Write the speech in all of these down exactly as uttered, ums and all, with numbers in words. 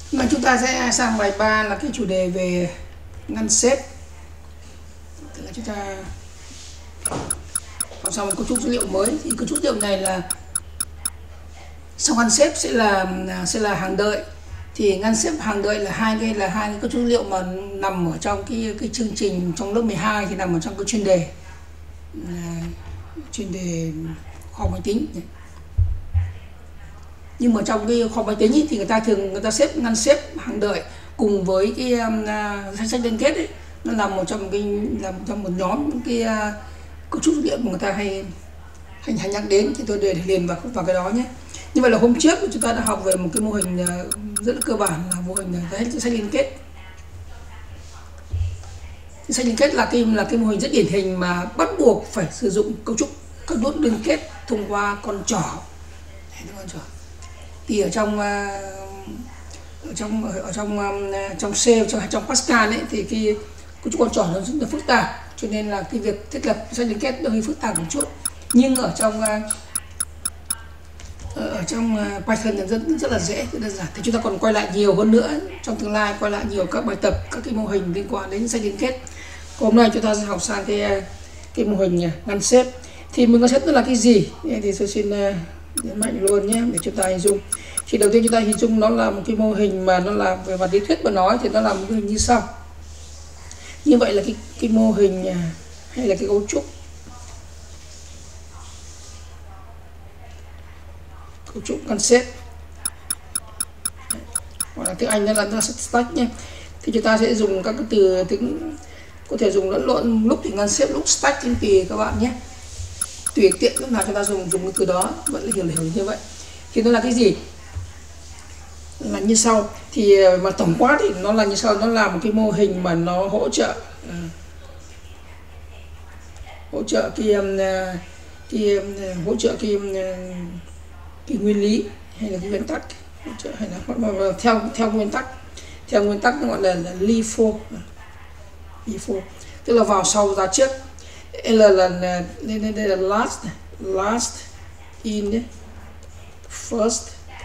Mà chúng ta sẽ sang bài ba là cái chủ đề về ngăn xếp. Tức là chúng ta học xong một cấu trúc dữ liệu mới. Thì cấu trúc dữ liệu này là sau ngăn xếp sẽ là sẽ là hàng đợi. Thì ngăn xếp hàng đợi là hai cái là hai cái cấu trúc dữ liệu mà nằm ở trong cái cái chương trình trong lớp mười hai, thì nằm ở trong cái chuyên đề chuyên đề kho máy tính. Nhưng mà trong cái kho máy tính ý, thì người ta thường người ta xếp ngăn xếp hàng đợi cùng với cái danh sách liên kết ấy, nó là một trong cái là một trong một nhóm cái uh, cấu trúc dữ liệu mà người ta hay hay, hay nhắc đến, thì tôi để liền vào vào cái đó nhé. Như vậy là hôm trước chúng ta đã học về một cái mô hình uh, rất là cơ bản là mô hình danh sách liên kết. Danh sách liên kết là cái là cái mô hình rất điển hình mà bắt buộc phải sử dụng cấu trúc các nút liên kết thông qua con trỏ. Con trỏ. Thì ở trong ở trong ở trong trong C trong trong Pascal ấy, thì cái cấu trúc con trỏ nó rất là phức tạp, cho nên là cái việc thiết lập danh sách liên kết hơi phức tạp một chút. Nhưng ở trong ở trong Python là rất rất là dễ, rất đơn giản. Thì chúng ta còn quay lại nhiều hơn nữa trong tương lai, quay lại nhiều các bài tập, các cái mô hình liên quan đến danh sách liên kết. Hôm nay chúng ta sẽ học sang cái cái mô hình ngăn xếp. Thì mình ngăn xếp nó là cái gì? Thì tôi xin nhấn mạnh luôn nhé để chúng ta hình dung. Thì đầu tiên chúng ta hình dung nó là một cái mô hình mà nó là về mặt lý thuyết mà nói thì nó là một cái hình như sau. Như vậy là cái cái mô hình hay là cái cấu trúc cấu trúc ngăn xếp, hoặc là tiếng Anh nó là nó stack nhé. Thì chúng ta sẽ dùng các cái từ tiếng có thể dùng lẫn lộn, lúc thì ngăn xếp, lúc stack, trên tùy các bạn nhé, tùy tiện lúc nào chúng ta dùng dùng cái từ đó, vẫn là hiểu hiểu như vậy. Thì nó là cái gì? Là như sau. Thì mà tổng quát thì nó là như sau, nó là một cái mô hình mà nó hỗ trợ uh, hỗ trợ cái cái hỗ trợ cái cái nguyên lý hay là cái nguyên tắc, hỗ trợ hay là theo theo nguyên tắc theo nguyên tắc nó gọi là, là lê ép ô lê ép ô, tức là vào sau ra trước. L là đây đây là last last in đấy, first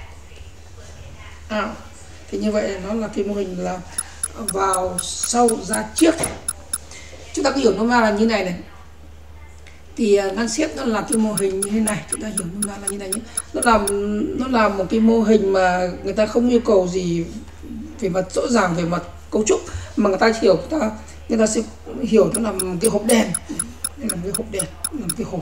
out. Thì như vậy nó là cái mô hình là vào sau ra trước. Chúng ta cứ hiểu nó là như này này. Thì ngăn xếp nó là cái mô hình như thế này, chúng ta hiểu nó là như này nhé. Nó là nó là một cái mô hình mà người ta không yêu cầu gì về mặt rõ ràng về mặt cấu trúc, mà người ta hiểu người ta người ta sẽ hiểu nó là một cái hộp đèn. Đây là một cái hộp đèn, là một cái hộp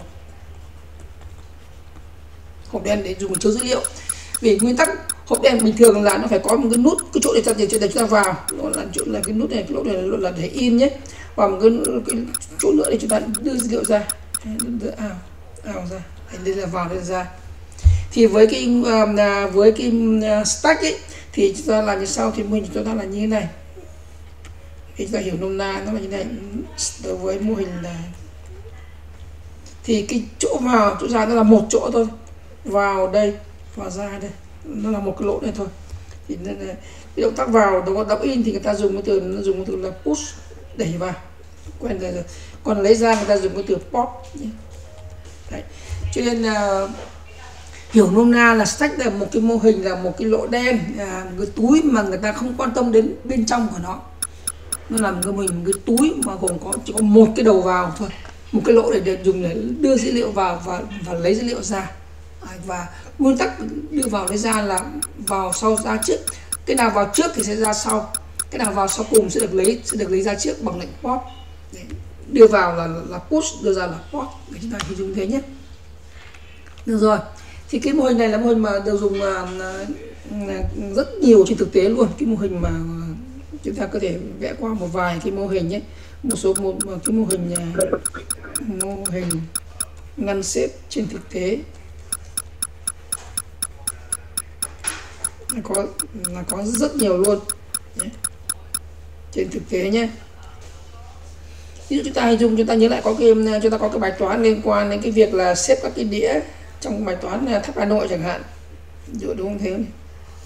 hộp đèn để dùng chứa dữ liệu. Vì nguyên tắc hộp đèn bình thường là nó phải có một cái nút, cái chỗ để ta để chúng ta vào, nó là chỗ là cái nút này, cái lỗ này là để in nhé, và một cái, cái chỗ nữa để chúng ta đưa dữ liệu ra, đưa ảo ảo ra, đây là vào đây là ra. Thì với cái uh, với cái stack ấy thì chúng ta làm như sau. Thì mình chúng ta là như thế này, thì chúng ta hiểu nôm na nó là như thế này. Đối với mô hình là thì cái chỗ vào chỗ ra nó là một chỗ thôi, vào đây và ra đây, nó là một cái lỗ này thôi. Thì nên là cái động tác vào đó đọc in thì người ta dùng cái từ nó dùng cái từ là push, đẩy vào, quen rồi rồi. Còn lấy ra người ta dùng cái từ pop nhé. Đấy. Cho nên là hiểu nôm na là stack là một cái mô hình, là một cái lỗ đen, là một cái túi mà người ta không quan tâm đến bên trong của nó. Nó là một cái mình một cái túi mà gồm có chỉ có một cái đầu vào thôi, một cái lỗ để, để dùng để đưa dữ liệu vào và và lấy dữ liệu ra. Và nguyên tắc đưa vào lấy ra là vào sau ra trước. Cái nào vào trước thì sẽ ra sau, cái nào vào sau cùng sẽ được lấy sẽ được lấy ra trước bằng lệnh pop. Đấy. Đưa vào là là push, đưa ra là pop, để chúng ta hình dung thế nhé. Được rồi. Thì cái mô hình này là mô hình mà được dùng uh, rất nhiều trên thực tế luôn. Cái mô hình mà chúng ta có thể vẽ qua một vài cái mô hình nhé, một số một, một cái mô hình uh, mô hình ngăn xếp trên thực tế là có là có rất nhiều luôn nhé. Trên thực tế nhé. Ví dụ chúng ta hình dung, chúng ta nhớ lại có cái chúng ta có cái bài toán liên quan đến cái việc là xếp các cái đĩa trong bài toán tháp Hà Nội chẳng hạn, dụ đúng không thế này.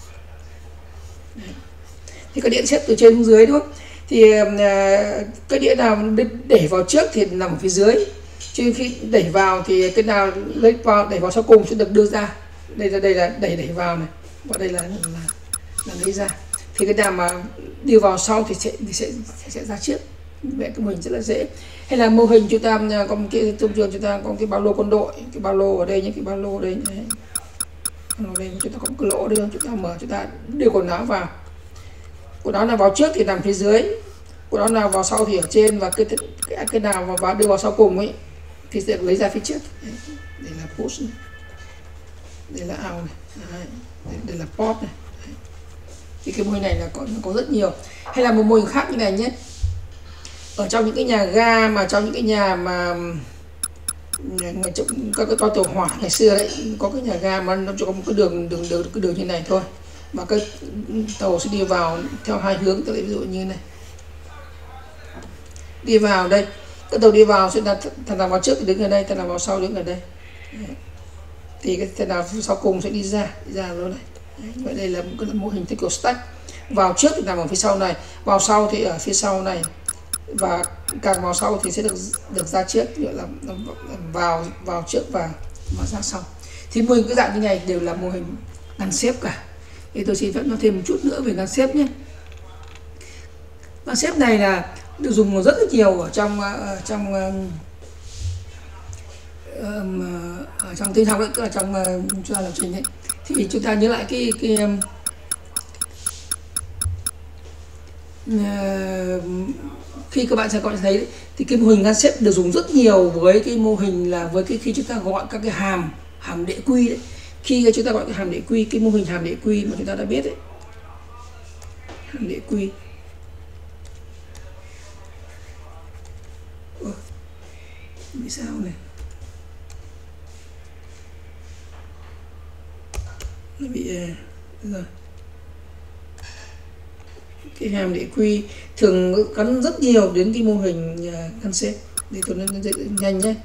Thì cái đĩa xếp từ trên xuống dưới đúng không? Thì cái đĩa nào để vào trước thì nằm ở phía dưới, chứ khi đẩy vào thì cái nào lấy vào đẩy vào sau cùng sẽ được đưa ra. Đây là đây là đẩy đẩy vào này, và đây là là, là lấy ra. thì cái nào mà đi vào sau thì sẽ thì sẽ sẽ, sẽ ra trước. Vậy cái mô hình rất là dễ. Hay là mô hình chúng ta có một cái thông thường chúng ta có cái ba lô quân đội, cái ba lô ở đây, những cái ba lô ở đây, đấy. Ở đây chúng ta có một cái lỗ đây, chúng ta mở, chúng ta đưa quần áo vào. Quần áo nào vào trước thì nằm phía dưới, quần áo nào vào sau thì ở trên, và cái cái, cái nào mà vào đưa vào sau cùng ấy thì sẽ lấy ra phía trước. Đấy, đây là push này. Đây là out này. Đấy, đây, đây là pop này. Đấy. Thì cái mô hình này là có có rất nhiều. Hay là một mô hình khác như này nhé. Ở trong những cái nhà ga mà trong những cái nhà mà ngày trước các cái toa tàu hỏa ngày xưa đấy, có cái nhà ga mà nó chỉ có một cái đường đường đường cái đường như này thôi, mà cái tàu sẽ đi vào theo hai hướng. Tôi lấy ví dụ như này, đi vào đây, cái tàu đi vào sẽ là thằng nào vào trước thì đứng ở đây, thằng nào vào sau đứng ở đây. Đấy. Thì cái thằng nào sau cùng sẽ đi ra đi ra luôn này. Đấy. Vậy đây là một cái mô hình theo kiểu stack. Vào trước thì nằm ở phía sau này, vào sau thì ở phía sau này, và càng vào sau thì sẽ được được ra trước, như là vào vào trước và mà ra sau. Thì mô hình cái dạng như này đều là mô hình ngăn xếp cả. Thì tôi xin phép nói thêm một chút nữa về ngăn xếp nhé. Ngăn xếp này là được dùng rất là nhiều ở trong ở trong ở trong tin học đấy, tức là trong chúng ta lập trình ấy. Thì chúng ta nhớ lại cái cái Uh, khi các bạn sẽ có thấy thì cái mô hình ngăn xếp được dùng rất nhiều với cái mô hình là với cái khi chúng ta gọi các cái hàm hàm đệ quy đấy. Khi chúng ta gọi cái hàm đệ quy, cái mô hình hàm đệ quy mà chúng ta đã biết đấy, hàm đệ quy. Ủa, bị sao này, nó bị uh, rồi. Cái hàm đệ quy thường gắn rất nhiều đến cái mô hình ngăn xếp. Để tôi nói nhanh nhé.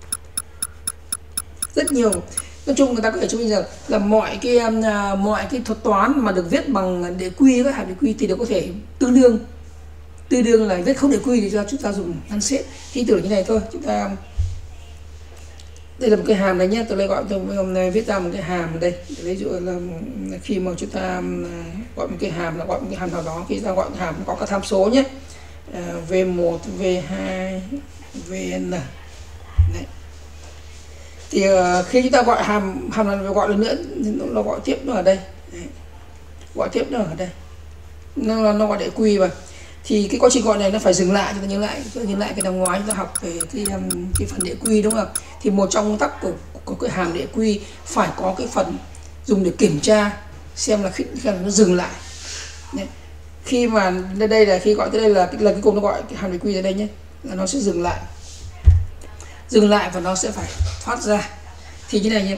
Rất nhiều. Nói chung người ta có thể cho mình rằng là mọi cái uh, mọi cái thuật toán mà được viết bằng đệ quy, các hàm đệ quy thì đều có thể tương đương. Tương đương là viết không đệ quy thì cho chúng ta dùng ngăn xếp. Thì tưởng như này thôi, chúng ta đây là một cái hàm này nhé, tôi lại gọi tôi hôm nay viết ra một cái hàm ở đây. Ví dụ là khi mà chúng ta gọi một cái hàm là gọi một cái hàm nào đó, khi ta gọi hàm có các tham số nhé, v một, v hai, vn. Đấy. Thì uh, khi chúng ta gọi hàm hàm này gọi lần nữa nó gọi tiếp nó ở đây. Đấy. Gọi tiếp nó ở đây. Nó nó gọi đệ quy mà. Thì cái quá trình gọi này nó phải dừng lại, chúng ta nhớ lại, chúng ta nhớ lại cái năm ngoái chúng ta học về cái cái phần đệ quy đúng không? Thì một trong nguyên tắc của, của cái hàm đệ quy phải có cái phần dùng để kiểm tra xem là khi, khi nó dừng lại. Đấy. Khi mà đây, đây là khi gọi tới đây là là cái cùng nó gọi cái hàm đệ quy ở đây nhé, là nó sẽ dừng lại, dừng lại và nó sẽ phải thoát ra. Thì như này nhé,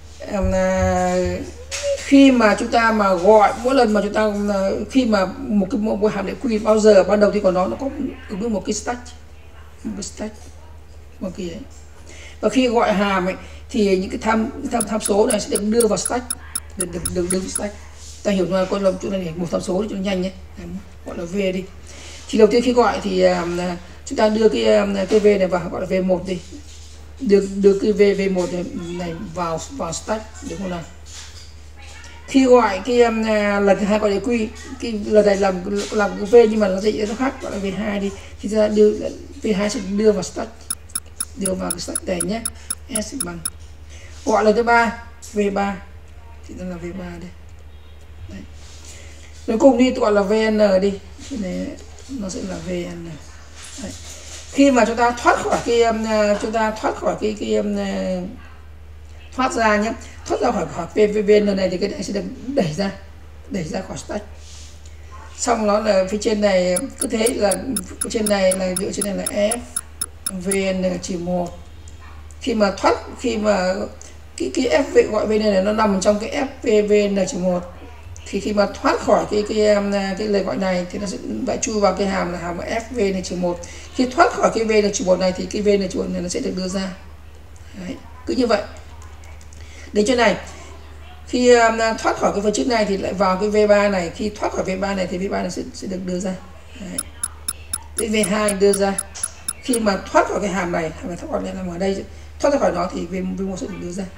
khi mà chúng ta mà gọi mỗi lần mà chúng ta khi mà một cái một hàm đệ quy bao giờ ban đầu thì của nó nó có ứng một cái stack, một cái stack một cái đấy. Và khi gọi hàm ấy thì những cái tham tham, tham số này sẽ được đưa vào stack, được được được đưa vào stack. Ta hiểu là con lồng chỗ này một tham số cho nó nhanh nhé, gọi là v đi. Thì đầu tiên khi gọi thì um, chúng ta đưa cái um, cái v này vào, gọi là v một đi, đưa đưa cái v v một này, này vào vào stack được không nào? Khi gọi cái um, lần thứ hai gọi đệ quy, cái lần này làm làm cái v nhưng mà nó dạy nó khác, gọi là v hai đi, thì ta đưa v hai sẽ đưa vào stack, đưa vào cái stack này nhé, s bằng. Gọi lần thứ ba v ba thì nó là v ba đây. Đấy. Cuối cùng đi gọi là vn đi, cái này nó sẽ là vn. Đấy. Khi mà chúng ta thoát khỏi cái um, chúng ta thoát khỏi cái cái um, thoát ra nhé, thoát ra khỏi khỏi vn này thì cái này sẽ được đẩy ra, đẩy ra khỏi stack. Xong nó là phía trên này cứ thế là phía trên này là dựa trên này là f vn trừ một. Khi mà thoát khi mà cái cái f gọi vn này nó nằm trong cái f vn trừ một, thì khi mà thoát khỏi cái cái cái lời gọi này thì nó sẽ lại chui vào cái hàm là hàm f vn trừ một. Khi thoát khỏi cái vn trừ một này thì cái vn trừ một này nó sẽ được đưa ra. Đấy, cứ như vậy. Đến chỗ này, khi um, thoát khỏi cái phần trước này thì lại vào cái v ba này, khi thoát khỏi v ba này thì v ba này sẽ, sẽ được đưa ra. Đấy. Cái v hai đưa ra. Khi mà thoát khỏi cái hàm này, hàm này thoát khỏi này nằm ở đây, thoát ra khỏi nó thì v một sẽ được đưa ra.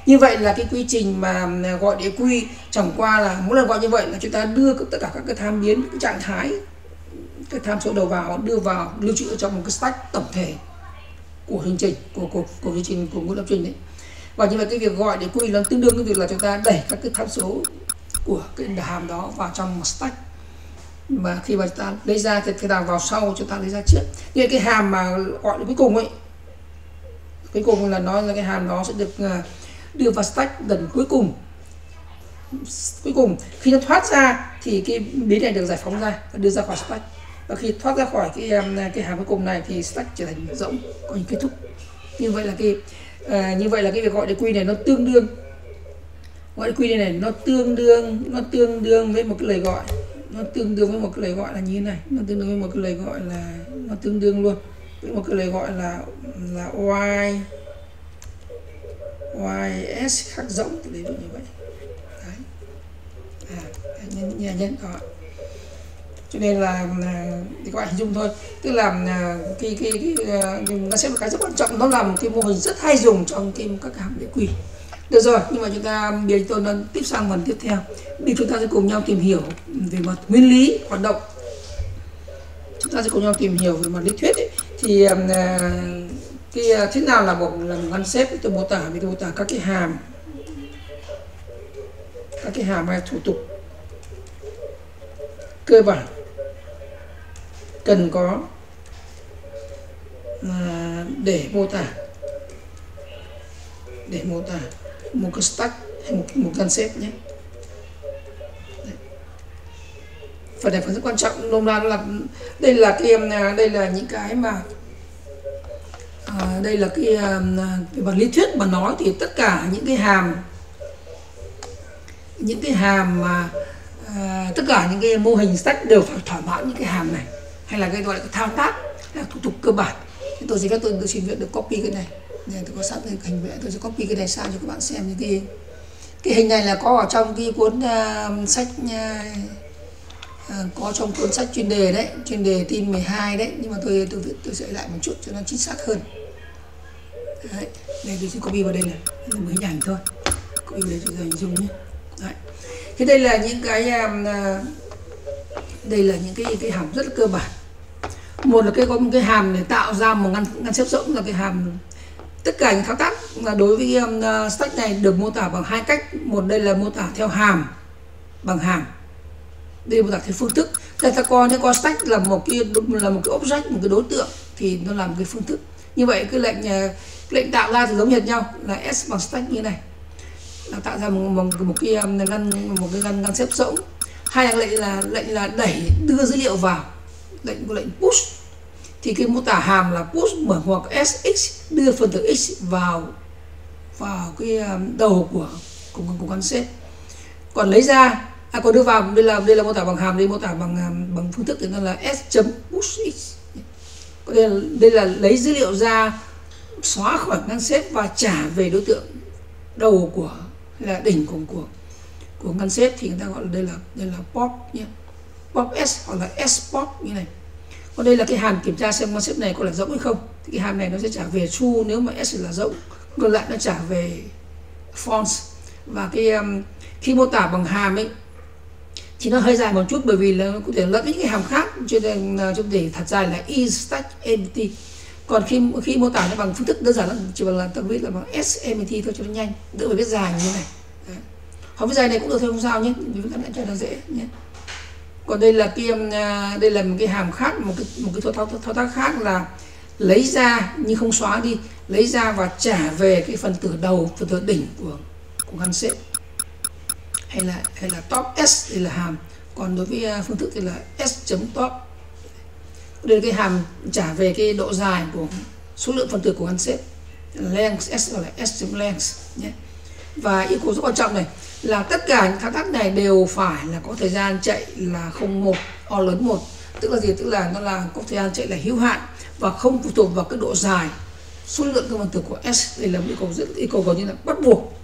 Như vậy là cái quy trình mà gọi đế quy chẳng qua là mỗi lần gọi như vậy là chúng ta đưa tất cả các cái tham biến, cái trạng thái, cái tham số đầu vào đưa vào lưu trữ trong một cái stack tổng thể của chương trình, của của của chương trình, của ngôn lập trình đấy. Và như vậy cái việc gọi đế quy nó tương đương với việc là chúng ta đẩy các cái tham số của cái hàm đó vào trong một stack, mà khi mà chúng ta lấy ra thì cái nào vào sau chúng ta lấy ra trước. Như cái hàm mà gọi đến cuối cùng ấy, cuối cùng là nó là cái hàm đó sẽ được đưa vào stack gần cuối cùng. Cuối cùng khi nó thoát ra thì cái biến này được giải phóng ra và đưa ra khỏi stack, và khi thoát ra khỏi cái cái hàm cuối cùng này thì stack trở thành rỗng, coi như kết thúc. Như vậy là cái à, như vậy là cái việc gọi đế quy này nó tương đương, gọi đế quy này, này nó tương đương nó tương đương với một cái lời gọi, nó tương đương với một cái lời gọi là như thế này, nó tương đương với một cái lời gọi là nó tương đương luôn với một cái lời gọi là là y ys khác rỗng, thì đấy như vậy. Đấy. À, nhân nhân nhân đó. Cho nên là thì các bạn hình dung thôi, tức là cái cái cái nó sẽ một cái rất quan trọng, nó là một cái mô hình rất hay dùng trong cái các hàm đế quy. Được rồi, nhưng mà chúng ta bây giờ tôi đã tiếp sang phần tiếp theo. Bây chúng ta sẽ cùng nhau tìm hiểu về mặt nguyên lý hoạt động. Chúng ta sẽ cùng nhau tìm hiểu về mặt lý thuyết ấy. Thì cái thế nào là một là một ngăn xếp, tôi mô tả với tôi mô tả các cái hàm, các cái hàm hay thủ tục cơ bản cần có à, để mô tả để mô tả một cái stack hay một một ngăn xếp nhé. Phần này phần rất quan trọng, nôm na là đây là cái đây là những cái mà à, đây là cái về mặt lý thuyết mà nói thì tất cả những cái hàm những cái hàm mà à, tất cả những cái mô hình stack đều phải thỏa mãn những cái hàm này, hay là cái gọi là cái thao tác, là thủ tục cơ bản. Thì tôi sẽ các tôi, tôi xin việc được copy cái này, này tôi có sẵn cái hình vẽ, tôi sẽ copy cái này sang cho các bạn xem. Những cái cái hình này là có ở trong cái cuốn uh, sách uh, có trong cuốn sách chuyên đề đấy, chuyên đề tin mười hai đấy, nhưng mà tôi tôi tôi sẽ lại một chút cho nó chính xác hơn. Đấy, đây tôi sẽ copy vào đây này, đây là một hình ảnh thôi, copy vào đây cho dành dùng nhé. Đấy. Thế đây là những cái uh, đây là những cái cái hàm rất là cơ bản. Một là cái có một cái hàm để tạo ra một ngăn ngăn xếp rỗng, là cái hàm tất cả những thao tác là đối với um, stack này được mô tả bằng hai cách. Một đây là mô tả theo hàm, bằng hàm, đây là mô tả theo phương thức. Đây ta coi nếu coi stack là một cái là một cái object, một cái đối tượng thì nó là một cái phương thức. Như vậy cái lệnh cái lệnh tạo ra thì giống hệt nhau, là s bằng stack như này, là tạo ra một, một, một cái ngăn một cái ngăn ngăn xếp rỗng. Hai là lệnh là lệnh là đẩy đưa dữ liệu vào, lệnh của lệnh push thì cái mô tả hàm là push mở ngoặc sx, đưa phần tử x vào vào cái đầu của của, của ngăn xếp. Còn lấy ra à còn đưa vào, đây là đây là mô tả bằng hàm, đây mô tả bằng bằng phương thức thì nó là s chấm push x. Còn đây là, đây là lấy dữ liệu ra, xóa khỏi ngăn xếp và trả về đối tượng đầu của hay là đỉnh của của của ngăn xếp, thì người ta gọi là đây là đây là pop nhé, pop s hoặc là s pop như này. Còn đây là cái hàm kiểm tra xem ngăn xếp này có là rỗng hay không, thì cái hàm này nó sẽ trả về true nếu mà s là rỗng, còn lại nó trả về false. Và cái um, khi mô tả bằng hàm ấy thì nó hơi dài một chút, bởi vì là nó có thể lẫn những cái hàm khác, cho nên uh, chúng để thật dài là is stack empty. Còn khi khi mô tả nó bằng phương thức đơn giản, nó chỉ bằng là tôi viết là bằng s empty thôi cho nó nhanh, đỡ phải viết dài như thế này. Đấy. Hoặc viết dài này cũng được thôi, không sao nhé, vì các bạn cho nó dễ nhé. Còn đây là cái uh, đây là một cái hàm khác, một cái một cái thao tác thao tác khác là lấy ra nhưng không xóa đi, lấy ra và trả về cái phần tử đầu, phần tử đỉnh của của ngăn xếp, hay là hay là top s, đây là hàm. Còn đối với phương thức thì là s chấm top. Đây là cái hàm trả về cái độ dài của số lượng phần tử của ngăn xếp, length s gọi là s chấm length nhé. Và yêu cầu rất quan trọng này là tất cả những thao tác này đều phải là có thời gian chạy là không một o lớn một, tức là gì, tức là nó là có thời gian chạy là hữu hạn và không phụ thuộc vào cái độ dài, số lượng các phần tử của s. Đây là một yêu cầu rất yêu cầu gần như là bắt buộc.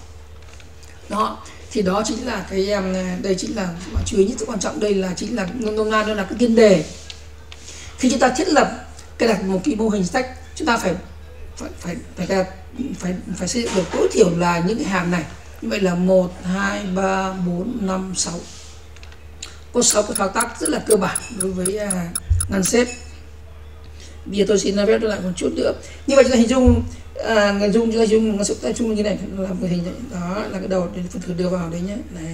Đó, thì đó chính là cái đây chính là bạn chú ý nhất, rất quan trọng. Đây là chính là nôm na đó là cái tiền đề. Khi chúng ta thiết lập cái đặt một cái mô hình stack, chúng ta phải phải phải phải phải phải, phải xây dựng được tối thiểu là những cái hàm này. Như vậy là một hai ba bốn năm sáu, có sáu cái thao tác rất là cơ bản đối với à, ngăn xếp. Bây giờ tôi xin vẽ lại một chút nữa. Như vậy chúng ta hình dung à, người dung chúng ta dùng ngăn xếp tay chung như này, làm cái hình này. Đó là cái đầu để phần thử đưa vào đấy nhé, này.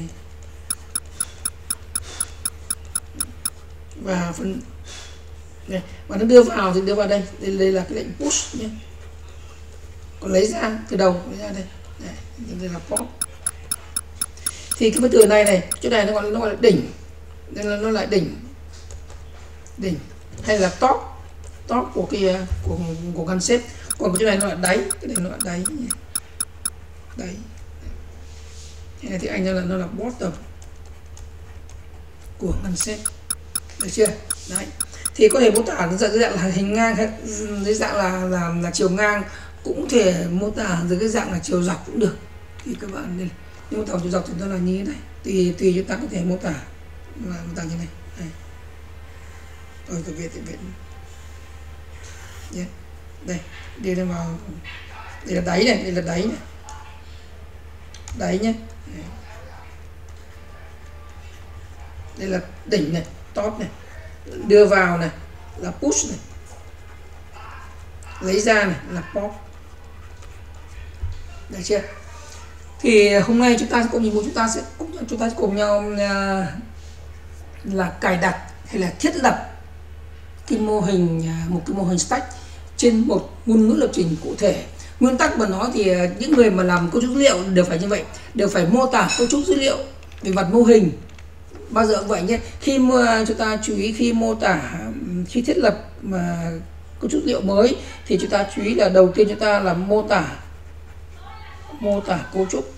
Và phần này, và nó đưa vào thì đưa vào đây, đây, đây là cái lệnh push nhé. Còn lấy ra từ đầu, lấy ra đây, đây, đây là pop. Thì cái phần từ này này, chỗ này nó gọi nó gọi là đỉnh, đây là nó lại đỉnh, đỉnh hay là top, top của cái của của ngăn xếp. Còn cái chỗ này nó là đáy, cái này nó là đáy, đáy. Cái này thì anh là nó là bottom của ngăn xếp, được chưa? Đấy. Thì có thể mô tả dưới dạng là hình ngang, dưới dạng là là là chiều ngang, cũng thể mô tả dưới cái dạng là chiều dọc cũng được. Thì các bạn nên mô tả chiều dọc thì nó là như thế này, tùy tùy chúng ta có thể mô tả là mô tả như này. Đây. Rồi tôi viết thì viết nhé. Đây, đi lên vào, đây là đáy này, đây là đáy này, đáy nhé. Đây. Đây là đỉnh này, top này, đưa vào này là push này, lấy ra này là pop, được chưa? Thì hôm nay chúng ta cùng nhìn chúng ta sẽ chúng ta sẽ cùng nhau uh, là cài đặt hay là thiết lập cái mô hình, một cái mô hình stack trên một ngôn ngữ lập trình cụ thể. Nguyên tắc mà nó thì những người mà làm cấu trúc dữ liệu đều phải như vậy, đều phải mô tả cấu trúc dữ liệu về mặt mô hình. Bao giờ cũng vậy nhé. Khi mà chúng ta chú ý khi mô tả, khi thiết lập mà cấu trúc dữ liệu mới thì chúng ta chú ý là đầu tiên chúng ta là mô tả mô tả cấu trúc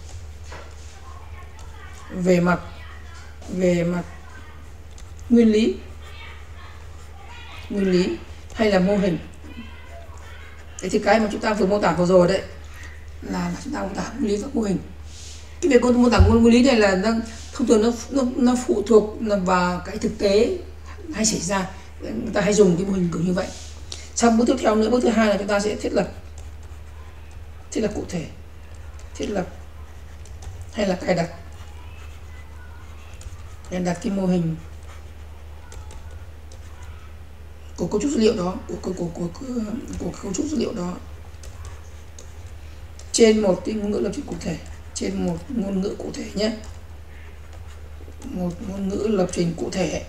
về mặt về mặt nguyên lý nguyên lý hay là mô hình. Đấy thì cái mà chúng ta vừa mô tả vừa rồi đấy là, là chúng ta mô tả nguyên lý và mô hình. Cái việc mô tả nguyên lý này là đang thông thường nó, nó nó phụ thuộc vào cái thực tế hay xảy ra, người ta hay dùng cái mô hình kiểu như vậy. Sau bước tiếp theo nữa, bước thứ hai là chúng ta sẽ thiết lập thiết lập cụ thể, thiết lập hay là cài đặt cài đặt cái mô hình của cấu trúc dữ liệu đó, của của của của, của, của cấu trúc dữ liệu đó trên một cái ngôn ngữ lập trình cụ thể, trên một ngôn ngữ cụ thể nhé, một ngôn ngữ lập trình cụ thể.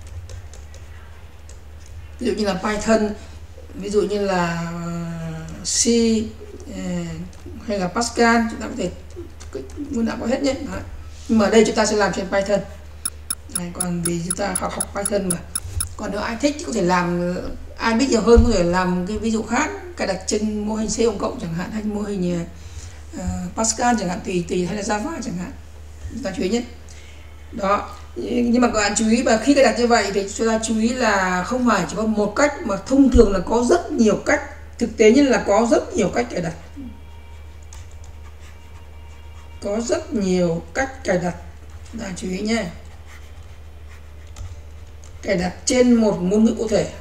Ví dụ như là Python, ví dụ như là C hay là Pascal, chúng ta có thể nguyên đạo có hết nhé. Đấy. Nhưng mà ở đây chúng ta sẽ làm trên Python. Đấy, còn vì chúng ta học học Python mà. Còn nếu ai thích thì có thể làm, ai biết nhiều hơn có thể làm cái ví dụ khác, cài đặt trên mô hình C cộng cộng chẳng hạn, hay mô hình uh, Pascal chẳng hạn, tùy tùy hay là Java chẳng hạn. Chúng ta chú ý nhé. Đó. Nhưng mà các bạn chú ý, và khi cài đặt như vậy thì chúng ta chú ý là không phải chỉ có một cách, mà thông thường là có rất nhiều cách. Thực tế như là có rất nhiều cách cài đặt. Có rất nhiều cách cài đặt. Chúng ta chú ý nhé. Cài đặt trên một ngôn ngữ cụ thể,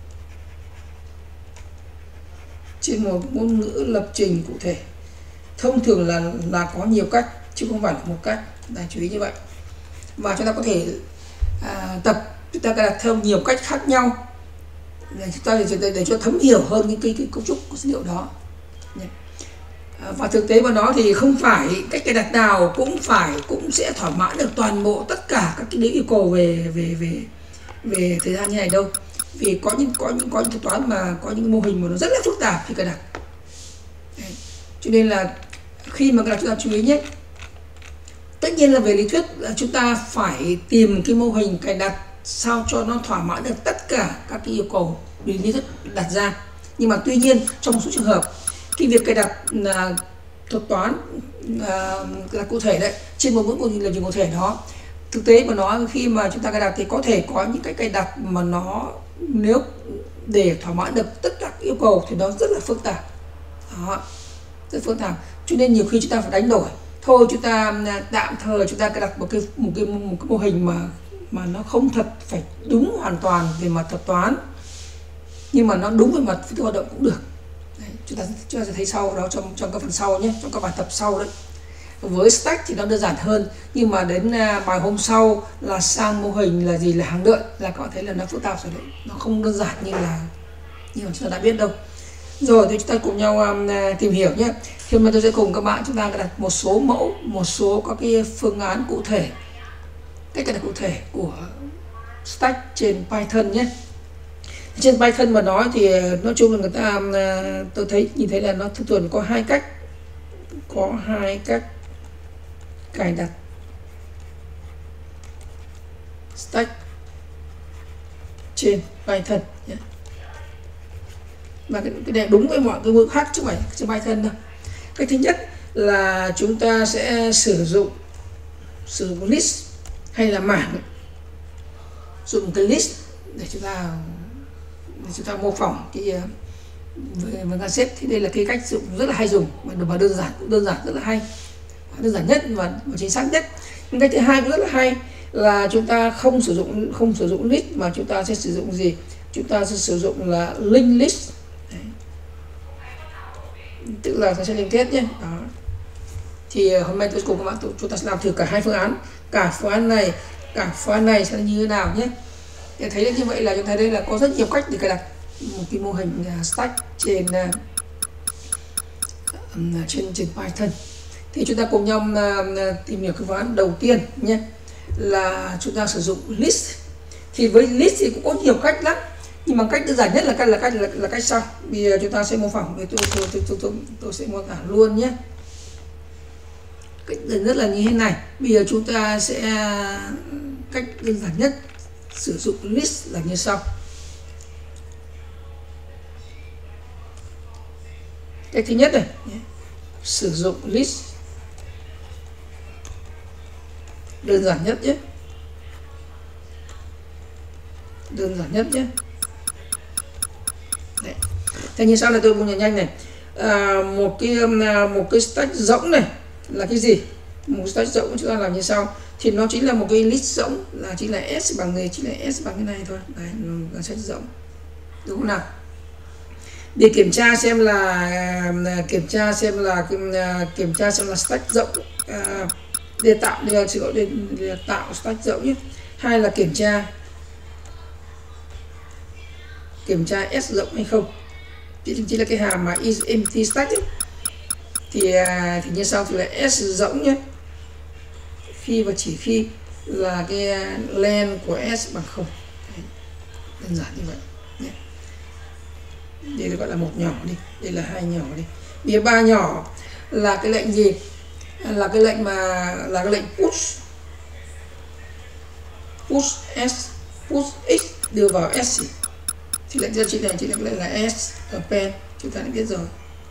trên một ngôn ngữ lập trình cụ thể. Thông thường là là có nhiều cách chứ không phải là một cách. Chúng ta chú ý như vậy. Và chúng ta có thể à, tập chúng ta cài đặt theo nhiều cách khác nhau để chúng ta để, để cho thấm hiểu hơn những cái, cái cấu trúc của dữ liệu đó. À, và thực tế mà nó thì không phải cách cài đặt nào cũng phải cũng sẽ thỏa mãn được toàn bộ tất cả các cái yêu cầu về về về về thời gian như này đâu. Vì có những có những có những thuật toán mà có những mô hình mà nó rất là phức tạp khi cài đặt. Đấy. Cho nên là khi mà cài đặt chúng ta chú ý nhé. Tất nhiên là về lý thuyết là chúng ta phải tìm cái mô hình cài đặt sao cho nó thỏa mãn được tất cả các cái yêu cầu về lý thuyết đặt ra. Nhưng mà tuy nhiên trong một số trường hợp cái việc cài đặt là thuật toán là, là cụ thể đấy trên một ngôn ngữ lập trình cụ thể đó, thực tế mà nói khi mà chúng ta cài đặt thì có thể có những cái cài đặt mà nó nếu để thỏa mãn được tất cả các yêu cầu thì nó rất là phức tạp. Đó, rất phức tạp. Cho nên nhiều khi chúng ta phải đánh đổi. Thôi chúng ta tạm thời chúng ta cài đặt một cái một cái một cái mô hình mà mà nó không thật phải đúng hoàn toàn về mặt thuật toán, nhưng mà nó đúng về mặt phi hoạt động cũng được. Đấy. chúng ta chúng ta sẽ thấy sau đó trong trong các phần sau nhé, trong các bài tập sau đấy. Với stack thì nó đơn giản hơn, nhưng mà đến bài hôm sau là sang mô hình là gì, là hàng đợi, là có thể là nó phức tạp rồi đấy, nó không đơn giản như là như mà chúng ta đã biết đâu. Rồi thì chúng ta cùng nhau um, tìm hiểu nhé. Thì hôm nay tôi sẽ cùng các bạn chúng ta đặt một số mẫu, một số các cái phương án cụ thể, cách cài đặt cụ thể của stack trên Python nhé. Trên Python mà nói thì nói chung là người ta tôi thấy nhìn thấy là nó thường thường có hai cách, có hai cách cài đặt stack trên Python nhé. Và cái, cái này đúng với mọi cái ngữ khác chứ không phải trên Python đâu. Cách thứ nhất là chúng ta sẽ sử dụng sử dụng list hay là mảng, dùng cái list để chúng ta để chúng ta mô phỏng cái với ngân xếp. Thì đây là cái cách dùng rất là hay dùng và đơn giản, cũng đơn giản rất là hay, đơn giản nhất và, và chính xác nhất. Nhưng cách thứ hai cũng rất là hay là chúng ta không sử dụng không sử dụng list mà chúng ta sẽ sử dụng gì? Chúng ta sẽ sử dụng là link list. Đấy. Tức là nó sẽ liên kết nhé. Đó. Thì hôm nay tôi cùng các bạn chúng ta sẽ làm thử cả hai phương án, cả phương án này, cả phương án này sẽ như thế nào nhé. Để thấy như vậy là chúng ta thấy đây là có rất nhiều cách để cài đặt một cái mô hình stack trên uh, trên trên Python. Thì chúng ta cùng nhau uh, tìm hiểu cái phương án đầu tiên nhé, là chúng ta sử dụng list. Thì với list thì cũng có nhiều cách lắm, nhưng mà cách đơn giản nhất là cách là cách là, là cách sau. Bây giờ chúng ta sẽ mô phỏng, tôi tôi tôi tôi, tôi, tôi, tôi sẽ mô tả luôn nhé. Cách đơn rất là như thế này. Bây giờ chúng ta sẽ cách đơn giản nhất sử dụng list là như sau. Cách thứ nhất này, sử dụng list đơn giản nhất nhé, đơn giản nhất nhé. Đấy. Thế như sau này tôi muốn nhấn nhanh này, à, một cái một cái stack rỗng này là cái gì? Một stack rỗng chúng ta làm như sau. Thì nó chính là một cái list rỗng, là chính là s bằng người, chính là s bằng cái này thôi. Đấy, là stack rỗng, đúng không nào? Để kiểm tra xem là kiểm tra xem là kiểm tra xem là stack rỗng, à, để tạo để, để, để tạo stack rỗng nhé. Hai là kiểm tra kiểm tra s rỗng hay không. Thì chính là cái hàm mà is empty stack ấy. Thì thì như sau, thì là s rỗng nhé, khi và chỉ khi là cái len của s bằng không. Đấy, đơn giản như vậy nhé. Đây gọi là một nhỏ đi, đây là hai nhỏ đi. Bây giờ ba nhỏ là cái lệnh gì? Là cái lệnh mà là cái lệnh push push s push x đưa vào s. Thì lệnh chỉ này chỉ là cái lệnh là s append, chúng ta đã biết rồi.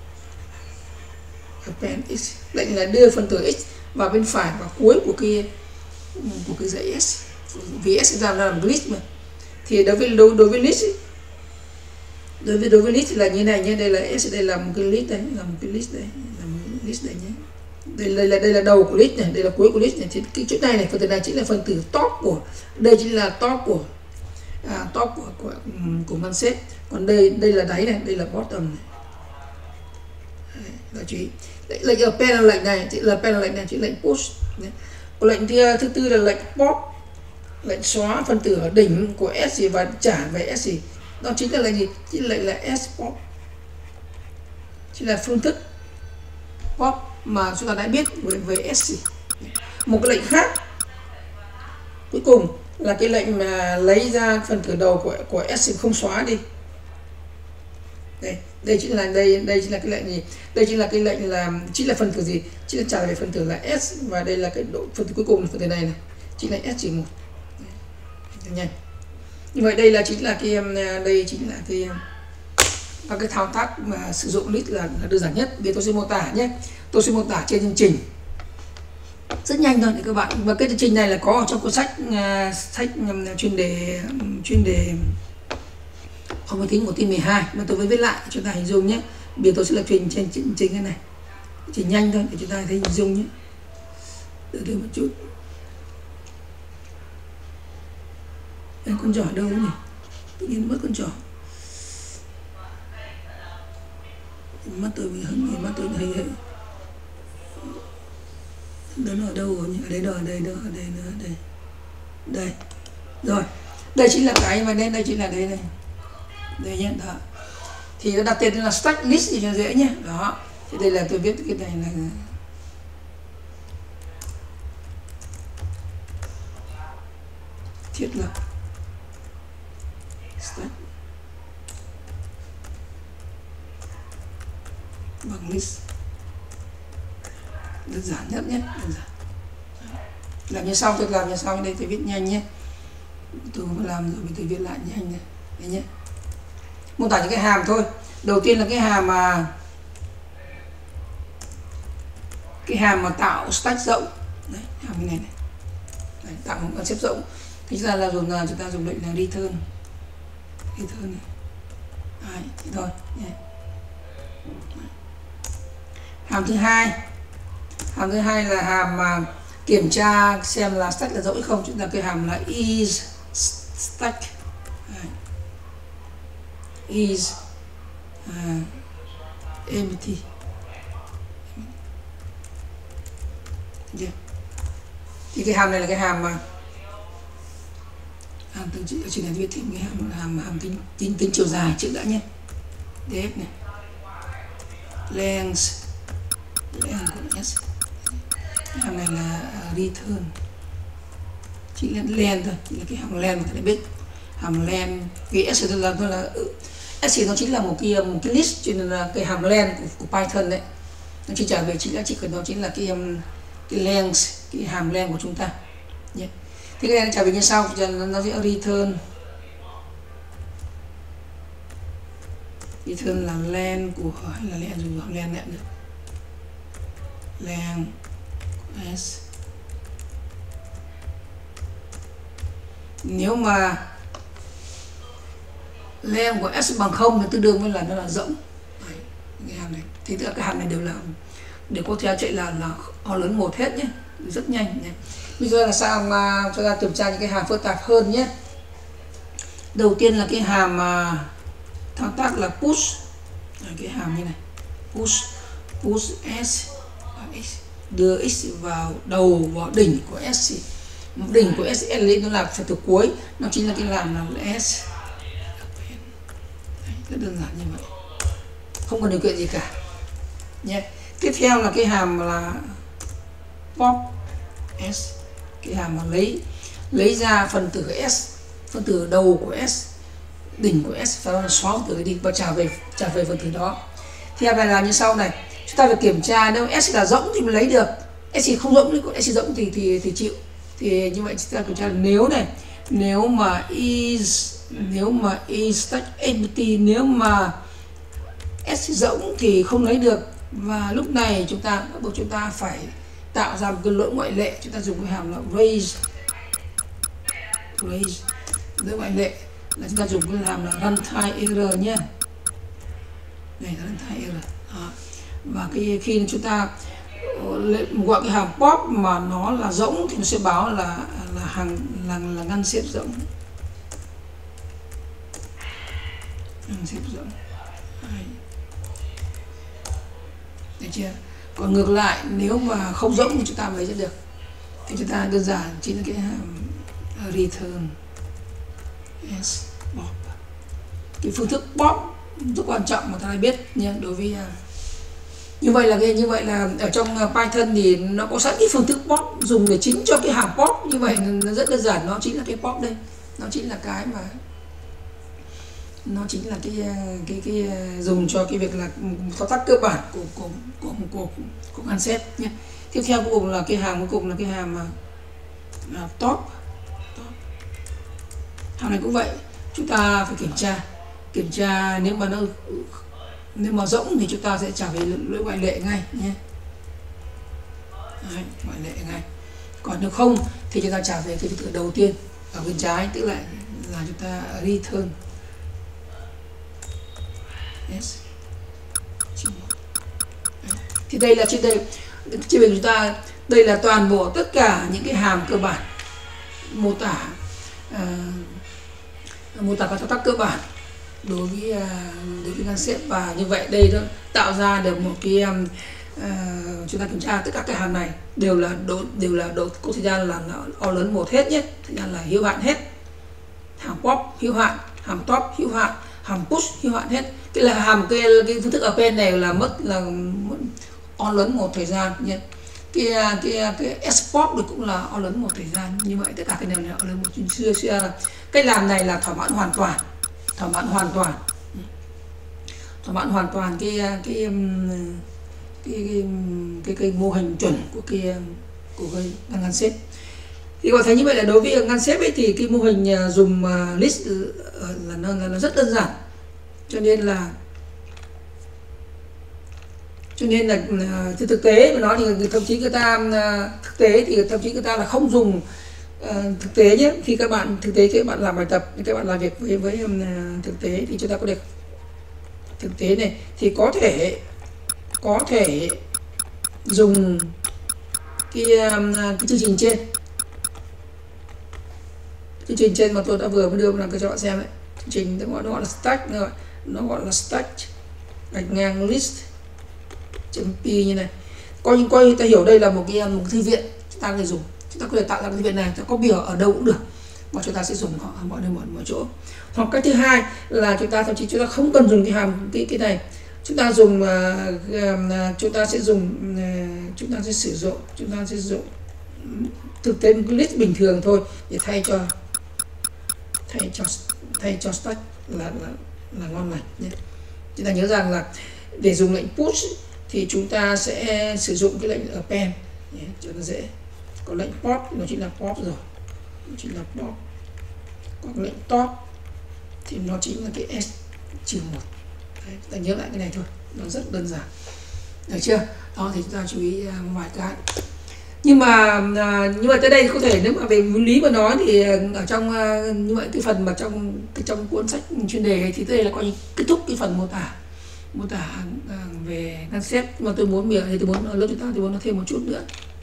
Append x, lệnh là đưa phân tử x vào bên phải và cuối của cái của cái dãy s, vì s ra là một list mà. Thì đối với đối, đối với list ấy, đối với đối với list là như này nhé. Đây là s, đây là một cái list, đây là một cái list, đây là một cái list đây nhé. Đây, đây là đây là đầu của list này, đây là cuối của list này. Thì cái chỗ này này, phần tử này chính là phần tử top của, đây chính là top của à, top của của của ngân xếp. Còn đây đây là đáy này, đây là bottom này. Đấy, là chú ý. Lệnh append là lệnh này, chỉ là append là lệnh này, chỉ lệnh push. Đấy. Lệnh thứ, thứ tư là lệnh pop, lệnh xóa phân tử ở đỉnh của s và trả về s. Đó chính là lệnh gì? Chính là lệnh là s pop, chính là phương thức pop mà chúng ta đã biết với, với s. Một cái lệnh khác cuối cùng là cái lệnh mà lấy ra phần tử đầu của của s không xóa đi. Đây, đây chính là đây đây chính là cái lệnh gì? Đây chính là cái lệnh là chính là phần tử gì? Chính là trả về phần tử là s, và đây là cái độ phần tử cuối cùng là phần tử này này, chính là s trừ một. Nhanh. Như vậy đây là chính là cái đây chính là cái các cái thao tác mà sử dụng list là, là đơn giản nhất. Bây giờ tôi sẽ mô tả nhé. Tôi sẽ mô tả trên chương trình rất nhanh thôi để các bạn. Và cái chương trình này là có ở trong cuốn sách uh, sách um, chuyên đề um, chuyên đề không máy tính của tin mười hai mà tôi mới viết lại chúng ta hình dung nhé. Bây giờ tôi sẽ lập trình trên trên, trên cái này, trình nhanh thôi để chúng ta thấy hình dung nhé. Từ từ một chút. Đây, con trỏ đâu nhỉ? Tự nhiên mất con trỏ. mắt tôi bị hứng, mắt tôi thấy nó ở đâu rồi nhỉ? Ở đây, ở đây, ở đây, ở đây, đây, rồi, đây chính là cái mà nên đây chính là đây này, đây nhé, đó. Thì nó đặt tên là stack list thì cho dễ nhé, đó. Thì đây là tôi viết cái này là thiết lập stack bằng list, đơn giản nhất nhé, đơn giản. Làm như sau, tôi làm như sau, đây tôi viết nhanh nhé, tôi mới làm rồi tôi viết lại nhanh này, đây nhé. Mô tả những cái hàm thôi. Đầu tiên là cái hàm mà cái hàm mà tạo stack rộng, đấy, hàm cái này này, đấy, tạo một concept rộng. Thì chúng ta là dùng là chúng ta dùng lệnh là return, return này, đấy, thì thôi nhé. Hàm thứ hai, hàm thứ hai là hàm mà kiểm tra xem là stack là rộng hay không. Chúng ta cái hàm là is stack, đấy. Is uh, empty. Yeah. Thì cái hàm này là cái hàm mà hàm tính chỉ, chỉ là viết thêm cái hàm hàm hàm tính tính tính chiều dài trước đã nhé. Df này, length, length của s. Hàm này là return, chỉ là len thôi, chỉ là cái hàm len mà các bạn biết. Hàm len, cái s là thôi là s nó chính là một cái một cái list, cho nên là cái hàm len của, của Python đấy, nó chỉ trả về chính là chỉ cần đó chính là cái cái length, cái hàm len của chúng ta nhé. Thì cái này nó trả về như sau, nó sẽ return return là len của, hay là len dùng hàm len nhận được len của s. Nếu mà len của s bằng không thì tương đương với là nó là rỗng. Đấy, cái hàm này thì tất cả các hàm này đều là đều có theo chạy là là O lớn một hết nhé, rất nhanh nhé. Bây giờ là sao mà cho ta kiểm tra những cái hàm phức tạp hơn nhé. Đầu tiên là cái hàm mà thao tác là push. Đấy, cái hàm như này, push push s, đưa x vào đầu, vào đỉnh của s. Đỉnh của s lên nó là phải từ cuối, nó chính là cái làm là s. Đấy, rất đơn giản như vậy, không có điều kiện gì cả nhé. Tiếp theo là cái hàm là pop s, cái hàm mà lấy lấy ra phần tử s, phần tử đầu của s, đỉnh của s, và xóa phần tử đi và trả về trả về phần tử đó. Thì hàm này làm như sau này, chúng ta phải kiểm tra nếu s là rỗng thì mình lấy được, s không rỗng, còn s rỗng thì thì thì chịu. Thì như vậy chúng ta kiểm tra là nếu này, nếu mà is nếu mà is stack empty, nếu mà s rỗng thì không lấy được. Và lúc này chúng ta bắt buộc chúng ta phải tạo ra một cái lỗi ngoại lệ, chúng ta dùng cái hàm là raise raise lỗi ngoại lệ là chúng ta dùng cái hàm là runtime error nhé. Đây là runtime error. Đó. Và cái khi chúng ta gọi cái hàm pop mà nó là rỗng thì nó sẽ báo là là hàng là, là ngăn xếp rỗng, ngăn xếp rỗng. Đấy. Được chưa? Còn ngược lại nếu mà không rỗng thì chúng ta lấy ra được, thì chúng ta đơn giản chính là cái hàm return s pop. Cái phương thức pop rất quan trọng mà ta đã biết nha. Đối với như vậy là cái như vậy là ở trong Python thì nó có sẵn cái phương thức pop dùng để chính cho cái hàm pop. Như vậy nó rất đơn giản, nó chính là cái pop đây, nó chính là cái mà nó chính là cái cái cái dùng cho cái việc là thao tác cơ bản của của của của, của ngăn xếp nhé. Tiếp theo cuối cùng là cái hàm cuối cùng là cái hàm là top. top. Hàm này cũng vậy, chúng ta phải kiểm tra kiểm tra nếu mà nó nếu mà rỗng thì chúng ta sẽ trả về lỗi ngoại lệ ngay nhé. Đấy, ngoại lệ ngay. Còn nếu không thì chúng ta trả về cái từ đầu tiên ở bên trái, tức là là chúng ta return yes. Thì đây là trên đây trên bên chúng ta, đây là toàn bộ tất cả những cái hàm cơ bản mô tả uh, mô tả các thao tác cơ bản đối với đối với ngăn xếp. Và như vậy đây nó tạo ra được một cái uh, chúng ta kiểm tra tất cả các hàm này đều là độ đều là độ có thời gian là O lớn một hết nhé, thời gian là hữu hạn hết. Hàm pop hữu hạn, hàm top hữu hạn, hàm push hữu hạn hết. Cái là hàm cái, cái phương thức append này là mất là O lớn một thời gian nhé. Cái cái cái export được cũng là O lớn một thời gian. Như vậy tất cả cái này là O lớn một. Chưa chưa là cách làm này là thỏa mãn hoàn toàn, thỏa mãn hoàn toàn, thỏa mãn hoàn toàn cái cái cái cái, cái, cái mô hình chuẩn của cái của cái ngăn xếp. Thì có thấy như vậy là đối với ngăn xếp ấy thì cái mô hình dùng list là nó, là nó rất đơn giản, cho nên là cho nên là trên thực tế mà nói thì thậm chí người ta thực tế thì thậm chí người ta là không dùng uh, thực tế nhé. Khi các bạn thực tế các bạn làm bài tập, các bạn làm việc với với um, thực tế thì chúng ta có được thực tế này thì có thể có thể dùng cái, um, cái chương trình trên chương trình trên mà tôi đã vừa mới đưa làm cho bạn xem đấy. Chương trình nó gọi nó gọi là stack, nó gọi, nó gọi là stack gạch ngang list .p như này. Coi như coi ta hiểu đây là một cái một cái thư viện chúng ta có thể dùng, chúng ta có thể tạo ra cái thư viện này, có biểu ở đâu cũng được mà chúng ta sẽ dùng họ mọi nơi mọi, mọi chỗ. Hoặc cách thứ hai là chúng ta thậm chí chúng ta không cần dùng cái hàm cái cái này, chúng ta dùng uh, chúng ta sẽ dùng uh, chúng ta sẽ sử dụng chúng ta sẽ sử dụng thực tế một cái list bình thường thôi để thay cho thay cho thay cho stack là là là ngon lành nhé. Chúng ta nhớ rằng là để dùng lệnh push thì chúng ta sẽ sử dụng cái lệnh append nhé, cho nó dễ. Còn lệnh pop nó chính là pop rồi, nó chính là pop. Còn lệnh top thì nó chính là cái s trừ một. Đấy, ta nhớ lại cái này thôi, nó rất đơn giản, được chưa? Đó thì chúng ta chú ý vài cái. Nhưng mà à, như vậy tới đây có thể nếu mà về nguyên lý mà nói thì ở trong à, như vậy cái phần mà trong cái trong cuốn sách chuyên đề này thì tới đây là coi như kết thúc cái phần mô tả mô tả à, về ngăn xếp. Mà tôi muốn thì tôi muốn ở lớp chúng ta thì muốn nó thêm một chút nữa.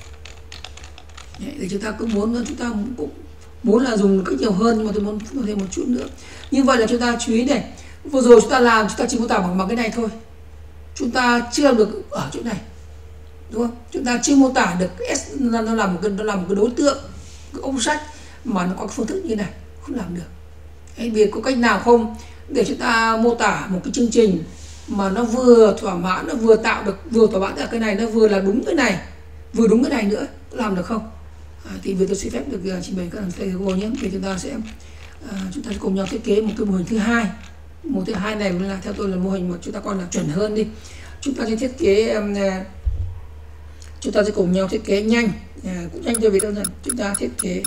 Đấy, thì chúng ta cũng muốn chúng ta cũng muốn là dùng cách nhiều hơn, nhưng mà tôi muốn thêm một chút nữa. Như vậy là chúng ta chú ý này, vừa rồi chúng ta làm chúng ta chỉ mô tả bằng, bằng cái này thôi, chúng ta chưa làm được ở chỗ này, đúng không? Chúng ta chưa mô tả được S nó là một cái nó là một cái đối tượng, cái ông sách mà nó có cái phương thức như này, không làm được. Hay vì có cách nào không để chúng ta mô tả một cái chương trình mà nó vừa thỏa mãn, nó vừa tạo được vừa thỏa mãn được cái này, nó vừa là đúng cái này, vừa đúng cái này nữa, làm được không? À, thì việc tôi xin phép được uh, trình bày các thầy cô nhé. Thì chúng ta sẽ uh, chúng ta sẽ cùng nhau thiết kế một cái mô hình thứ hai. Mô hình thứ hai này là theo tôi là mô hình mà chúng ta coi là chuẩn hơn đi. Chúng ta sẽ thiết kế um, uh, chúng ta sẽ cùng nhau thiết kế nhanh, à, cũng nhanh cho việc đơn giản. Chúng ta thiết kế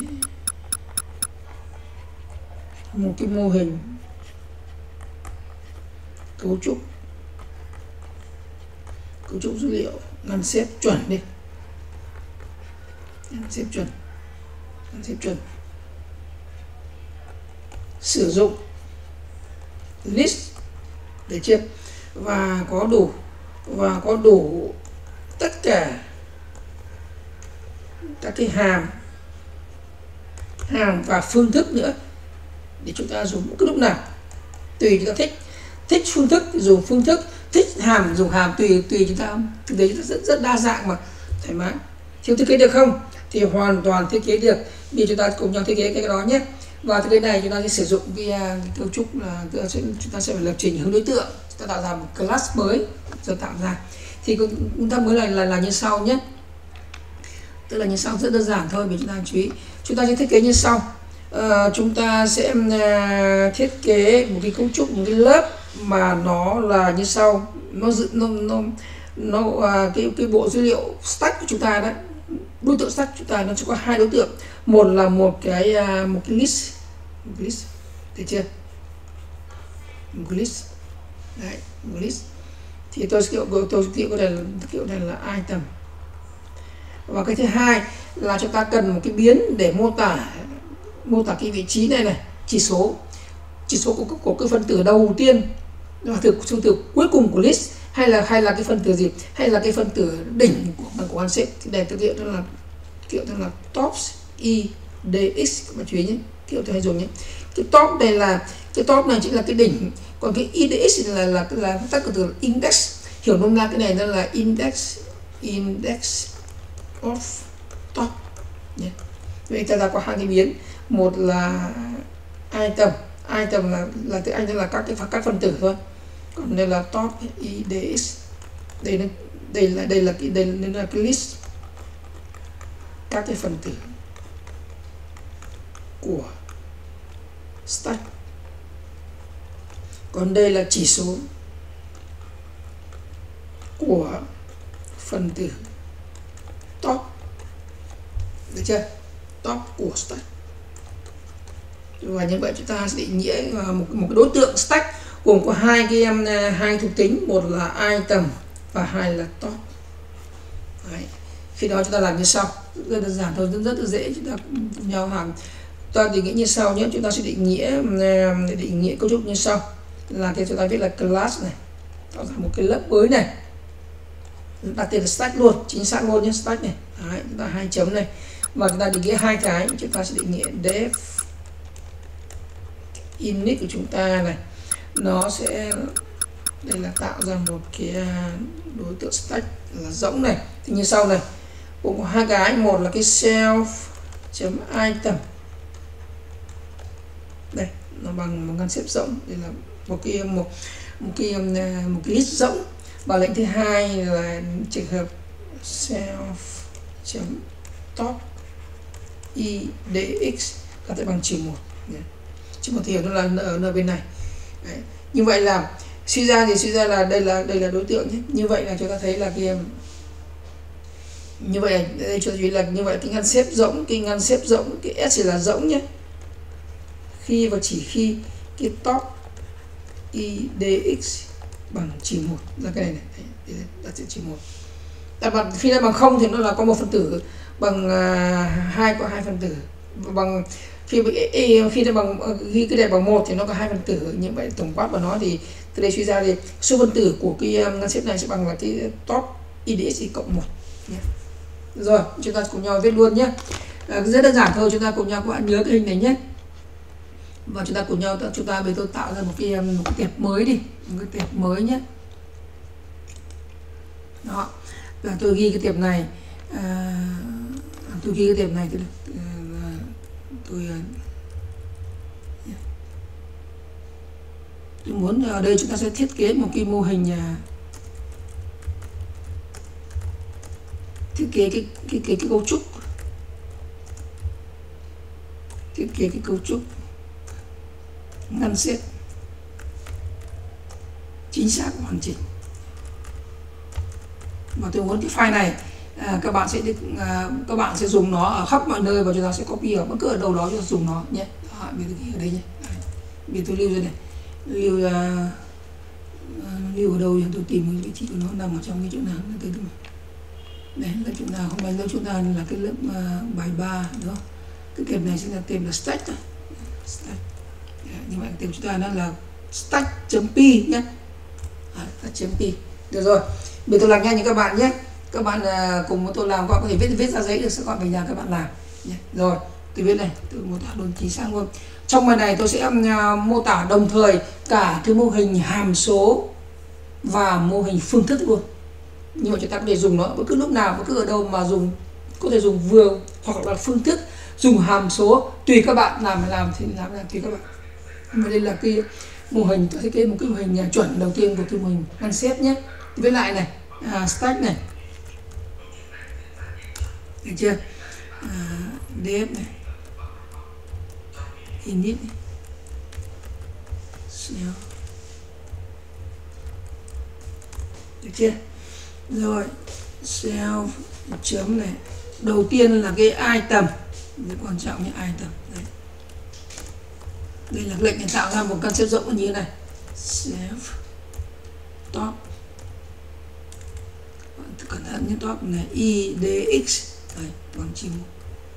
một cái mô hình cấu trúc cấu trúc dữ liệu ngăn xếp chuẩn đi, ngăn xếp chuẩn ngăn xếp chuẩn sử dụng list để chia và có đủ và có đủ tất cả các cái hàm hàm và phương thức nữa để chúng ta dùng bất cứ lúc nào tùy chúng ta thích. Thích phương thức thì dùng phương thức, thích hàm dùng hàm, tùy tùy chúng ta. Thực tế chúng ta rất rất đa dạng mà thoải mái. Thì thiết kế được không thì hoàn toàn thiết kế được. Bây giờ chúng ta cùng nhau thiết kế cái đó nhé. Và thiết kế này chúng ta sẽ sử dụng cái cấu trúc là chúng ta sẽ phải lập trình hướng đối tượng, chúng ta tạo ra một class mới rồi tạo ra. Thì chúng ta mới là là, là như sau nhé. Tức là như sau, rất đơn giản thôi, vì chúng ta chú ý. Chúng ta sẽ thiết kế như sau. À, chúng ta sẽ uh, thiết kế một cái cấu trúc, một cái lớp mà nó là như sau. Nó nó nó, nó uh, cái cái bộ dữ liệu stack của chúng ta đấy, đối tượng stack chúng ta nó sẽ có hai đối tượng. Một là một cái uh, một cái list, một cái list, thấy chưa? Một cái list, đấy, một list. Thì tôi sẽ tôi sẽ kiểu này kiểu này là item. Và cái thứ hai là chúng ta cần một cái biến để mô tả mô tả cái vị trí này này, chỉ số chỉ số của, của, của cái phân tử đầu tiên và từ phân tử cuối cùng của list, hay là hay là cái phân tử gì, hay là cái phân tử đỉnh của của ngăn xếp. Thì để thực hiện đó là kiểu đó là tops e dx các bạn chú ý nhé, kiểu tôi hay dùng nhé. Cái top đây là cái top này chính là cái đỉnh, còn cái idx là là là tắt của từ index, hiểu nôm na cái này nó là index index of top nhé. Vậy ta ra có hai cái biến, một là item item là là từ Anh là các cái các phân tử thôi, còn đây là top idx, đây là đây là đây là cái đây là cái list các cái phần tử của stack, còn đây là chỉ số của phần tử top, được chưa, top của stack. Và như vậy chúng ta sẽ định nghĩa một, một cái đối tượng stack gồm có hai cái em hai thuộc tính, một là item và hai là top. Đấy. Khi đó chúng ta làm như sau, rất đơn giản thôi, rất rất là dễ, chúng ta cùng nhau hàng ta định nghĩa như sau nhé. Chúng ta sẽ định nghĩa định nghĩa cấu trúc như sau, là cái chúng ta viết là class này, tạo ra một cái lớp mới này, đặt tên là stack luôn, chính xác luôn nhé, stack này. Đấy, chúng ta hai chấm này, và chúng ta định nghĩa hai cái, chúng ta sẽ định nghĩa def init của chúng ta này, nó sẽ đây là tạo ra một cái đối tượng stack là rỗng này, thì như sau này, gồm có hai cái, một là cái self chấm item đây, nó bằng một ngăn xếp rỗng, đây là một cái một một cái một cái list rỗng, và lệnh thứ hai là trường hợp self chấm top idx là tại bằng trừ một, trừ một thì hiểu nó là ở nơi bên này. Đấy. Như vậy là suy ra thì suy ra là đây là đây là đối tượng nhé. Như vậy là chúng ta thấy là cái như vậy đây cho thấy là như vậy cái ngăn xếp rỗng, cái ngăn xếp rỗng, cái s chỉ là rỗng nhé, khi và chỉ khi cái top idx bằng chỉ một là cái này này, đặt chữ chỉ một. Tại bằng khi nó bằng không thì nó là có một phân tử, bằng uh, hai có hai phân tử, bằng khi khi nó bằng khi cái này bằng một thì nó có hai phân tử. Như vậy tổng quát của nó thì từ đây suy ra thì số phân tử của cái ngăn xếp này sẽ bằng là cái top idx cộng một nhé. Rồi chúng ta cùng nhau viết luôn nhé, à, rất đơn giản thôi, chúng ta cùng nhau các bạn nhớ cái hình này nhé, và chúng ta cùng nhau chúng ta bây giờ tạo ra một cái một cái tệp mới đi, một cái tệp mới nhé. Đó, và tôi ghi cái tệp này, à, tôi ghi cái tệp này tôi tôi, tôi muốn ở đây chúng ta sẽ thiết kế một cái mô hình, thiết kế cái cái cái, cái cấu trúc, thiết kế cái cấu trúc ngăn xếp chính xác hoàn chỉnh, và tôi muốn cái file này à, các bạn sẽ được à, các bạn sẽ dùng nó ở khắp mọi nơi, và chúng ta sẽ copy ở bất cứ ở đâu đó chúng ta dùng nó nhé. Đó, bây giờ ghi ở đây nhé, bây giờ tôi lưu ra này, lưu uh, uh, lưu ở đâu thì tôi tìm cái vị trí của nó nằm ở trong cái chỗ nào tới đâu. Đấy là chúng ta hôm nay lớp chúng ta là cái lớp uh, bài ba, đúng không? Cái kèm này sẽ là tên là stack thôi. Stack. Đấy, như vậy tên chúng ta nó là stack.p nhé. À, stack.p. Được rồi. Bây giờ tôi làm nhanh như các bạn nhé. Các bạn uh, cùng với tôi làm, các bạn có thể viết viết ra giấy được, sẽ gọi về nhà các bạn làm nhé. Rồi, tôi viết này, tôi mô tả luôn chính xác luôn. Trong bài này tôi sẽ uh, mô tả đồng thời cả cái mô hình hàm số và mô hình phương thức luôn. Nhưng mà chúng ta có thể dùng nó bất cứ lúc nào, bất cứ ở đâu mà dùng, có thể dùng vừa hoặc là phương thức, dùng hàm số, tùy các bạn làm làm thì làm là tùy các bạn. Mà đây là cái mô hình, tôi thiết kế một cái mô hình chuẩn đầu tiên của cái mô hình ngăn xếp nhé. Với lại này, à, stack này, được chưa? À, def này, init này, self, được chưa? Rồi self chấm này, đầu tiên là cái item, rất quan trọng như item. Đấy. Đây là lệnh để tạo ra một căn xếp rỗng như thế này, self top, cẩn thận nhé, top này idx đây, bằng chữ một.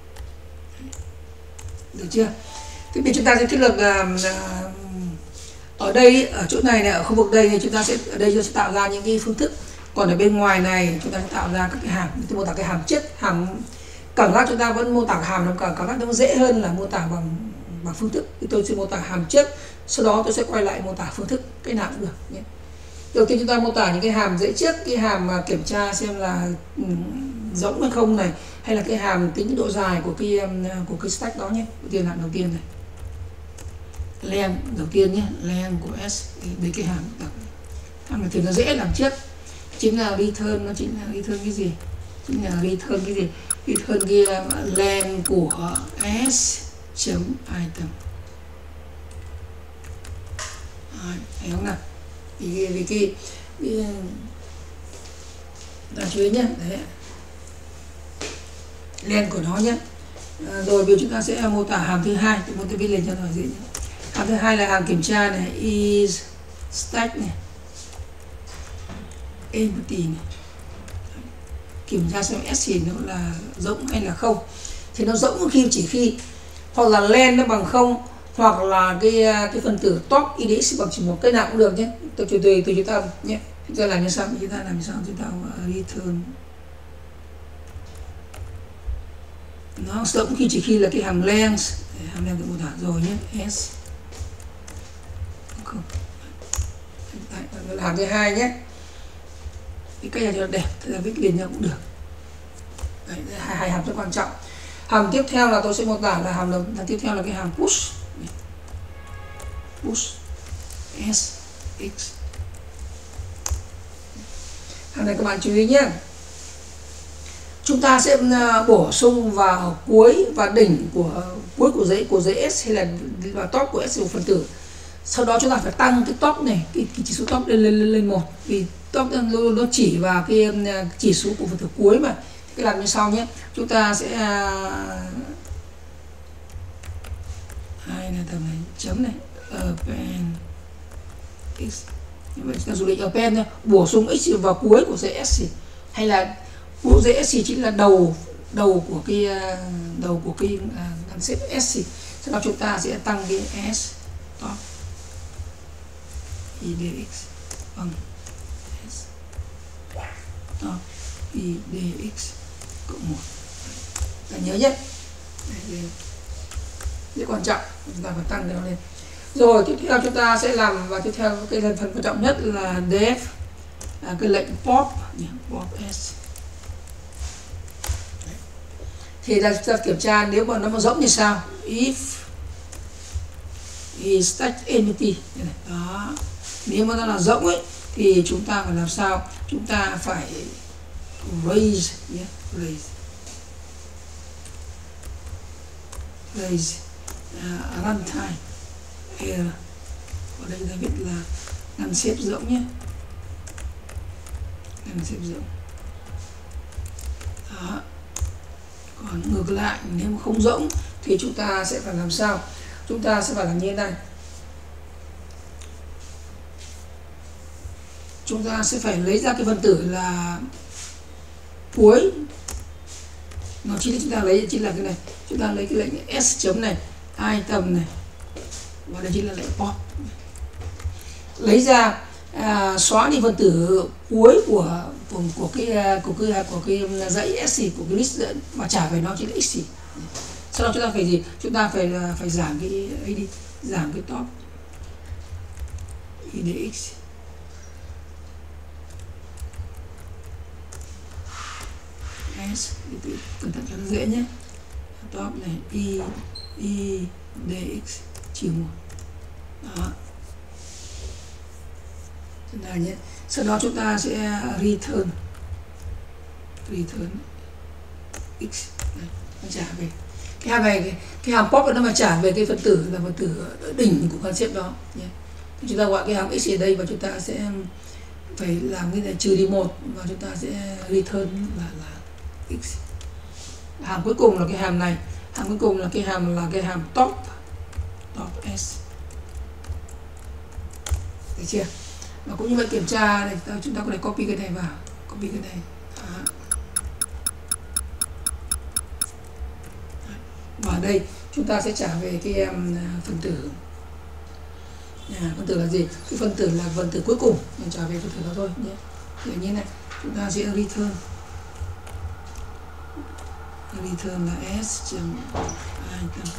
Được chưa? Thế thì chúng ta sẽ thiết lập là uh, ở đây, ở chỗ này này, ở khu vực đây thì chúng ta sẽ ở đây chúng ta sẽ tạo ra những cái phương thức, còn ở bên ngoài này chúng ta sẽ tạo ra các cái hàm, tôi mô tả cái hàm chất, hàm cảm giác chúng ta vẫn mô tả hàm, cảm cảm giác nó dễ hơn là mô tả bằng bằng phương thức. Thì tôi sẽ mô tả hàm trước, sau đó tôi sẽ quay lại mô tả phương thức, cái nào cũng được nhé. Đầu tiên chúng ta mô tả những cái hàm dễ trước, cái hàm mà kiểm tra xem là um, rỗng hay không này, hay là cái hàm tính độ dài của cái um, của cái stack đó nhé. Đầu tiên là đầu tiên này, len đầu tiên nhé, len của s với cái hàm đặc hàm này thì nó dễ làm trước, chính là return, nó chính là return cái gì, chính là return cái gì, return kia len của s chấm item. Thấy không nào? Vì, vì cái, cái ta chú ý nhé, đấy, len của nó nhé. À, rồi bây giờ chúng ta sẽ mô tả hàm thứ hai, tôi muốn tôi viết lên cho nó dễ nhé. Hàm thứ hai là hàm kiểm tra này, is stack này, empty này, kiểm tra xem s thì nó là rỗng hay là không. Thì nó rỗng khi chỉ khi hoặc là len nó bằng không, hoặc là cái cái phần tử top idx bằng chỉ một, cái nào cũng được nhé. Tôi tùy tùy tùy chúng ta nhé. Chúng ta làm như sao? Chúng ta làm như sao? Chúng ta return nó rỗng khi chỉ khi là cái hàm length, hàm length được mô tả rồi nhé, s không. Đấy, là hàm thứ hai nhé. Cái cách này cho nó đẹp, thế là viết liền nhau cũng được. Đấy, hai, hai hàm rất quan trọng. Hàm tiếp theo là tôi sẽ mô tả là hàm, hàm tiếp theo là cái hàm push, push s x. Hàm này các bạn chú ý nhé. Chúng ta sẽ bổ sung vào cuối và đỉnh của cuối của giấy của giấy s, hay là vào top của s một phần tử. Sau đó chúng ta phải tăng cái top này, cái, cái chỉ số top lên lên lên một, vì top nó, nó chỉ vào cái chỉ số của phần tử cuối mà. Cái làm như sau nhé. Chúng ta sẽ hai là tầm này chấm này append x, như vậy chúng ta dùng lệnh append nhé, bổ sung x vào cuối của giấy s, hay là của giấy s chính là đầu đầu của cái đầu của cái ngắn xếp s. Sau đó chúng ta sẽ tăng cái s top idx bằng s top idx cộng một. Ta nhớ nhé, rất quan trọng, chúng ta phải tăng nó lên. Rồi tiếp theo chúng ta sẽ làm, và tiếp theo cái phần quan trọng nhất là def, là cái lệnh pop, pop s. Thì ta, ta kiểm tra nếu mà nó mà rỗng như sao, if is stack empty. Đó, nếu mà nó là rỗng ấy thì chúng ta phải làm sao? Chúng ta phải raise nhé, raise raise uh, runtime error. Ở đây ta viết là ngăn xếp rỗng nhé, ngăn xếp rỗng. Đó. Còn ngược lại, nếu mà không rỗng thì chúng ta sẽ phải làm sao? Chúng ta sẽ phải làm như thế này. Chúng ta sẽ phải lấy ra cái phần tử là cuối, nó chính là chúng ta lấy chính là cái này. Chúng ta lấy cái lệnh s chấm này, item này, và đây chính là lệnh pop. Lấy ra à, xóa đi phần tử cuối của của, của cái của cái của cái dãy s của cái list và trả về nó chính là x. Sau đó chúng ta phải gì? Chúng ta phải phải giảm cái ấy đi, giảm cái top idx. S, cẩn thận cho nó dễ nhé. Top này y y dx trừ một. Đó. Chúng ta nhé. Sau đó chúng ta sẽ return return x này, nó trả về cái hàm này, cái, cái hàm pop nó mà trả về cái phần tử là phần tử đỉnh của con xếp đó nhé. Chúng ta gọi cái hàm x ở đây và chúng ta sẽ phải làm cái này trừ đi một, và chúng ta sẽ return là là x. Hàm cuối cùng là cái hàm này, hàm cuối cùng là cái hàm là cái hàm top top s. Được chưa? Và cũng như vậy kiểm tra này, chúng ta có thể copy cái này vào, copy cái này. Đó. Và ở đây chúng ta sẽ trả về cái um, phần tử. À, phần tử là gì? Cái phần tử là phần tử cuối cùng, mình trả về phần tử đó thôi nhé. Thì như này, chúng ta sẽ return return là s chấm item.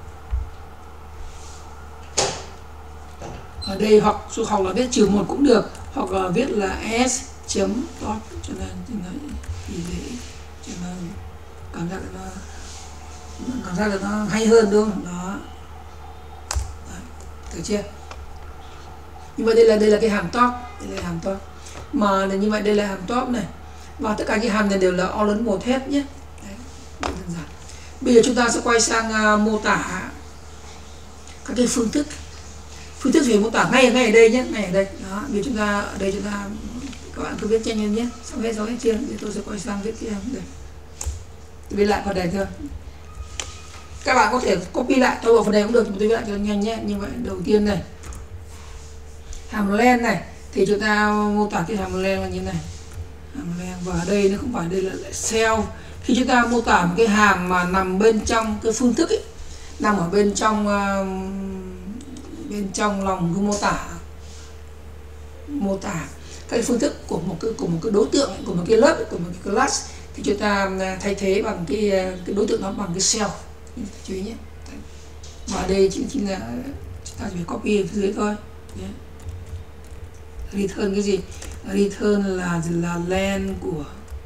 Ở đây hoặc số học là viết trừ một cũng được, hoặc là viết là s chấm top, cho nên cho nên thì dễ, cho nên cảm giác nó cảm giác là nó hay hơn đúng không? Đó. Đấy, được chưa? Như vậy đây là đây là cái hàm top, đây là hàm top. Mà như vậy đây là hàm top này. Và tất cả những hàm này đều là all in một hết nhé. Đấy, đơn giản. Bây giờ chúng ta sẽ quay sang uh, mô tả các cái phương thức. Phương thức về mô tả ngay ngay ở đây nhé, ngay ở đây. Đó, bây giờ chúng ta ở đây chúng ta các bạn cứ viết nhanh lên nhé. Xong hết xong hết chưa? Thì tôi sẽ quay sang viết cái đây. Tôi viết lại vào đây thôi. Các bạn có thể copy lại tôi vào phần này cũng được, nhưng tôi viết lại cho nhanh nhé. Như vậy đầu tiên này, hàm len này thì chúng ta mô tả cái hàm len là như này. Hàm len, và ở đây nó không phải, đây là cell. Khi chúng ta mô tả một cái hàm mà nằm bên trong cái phương thức ấy, nằm ở bên trong uh, bên trong lòng cái mô tả mô tả các phương thức của một cái của một cái đối tượng, của một cái lớp, của một cái class, thì chúng ta thay thế bằng cái cái đối tượng đó bằng cái cell. Chú ý nhé. Và đây chính chính là chúng ta chỉ copy ở phía dưới thôi. Yeah. Return cái gì? Return là là len của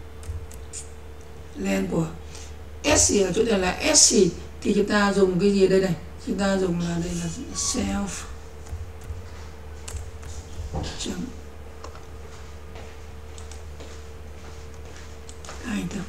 len của s ở chỗ này là s thì chúng ta dùng cái gì ở đây này? Chúng ta dùng là đây là self chấm item.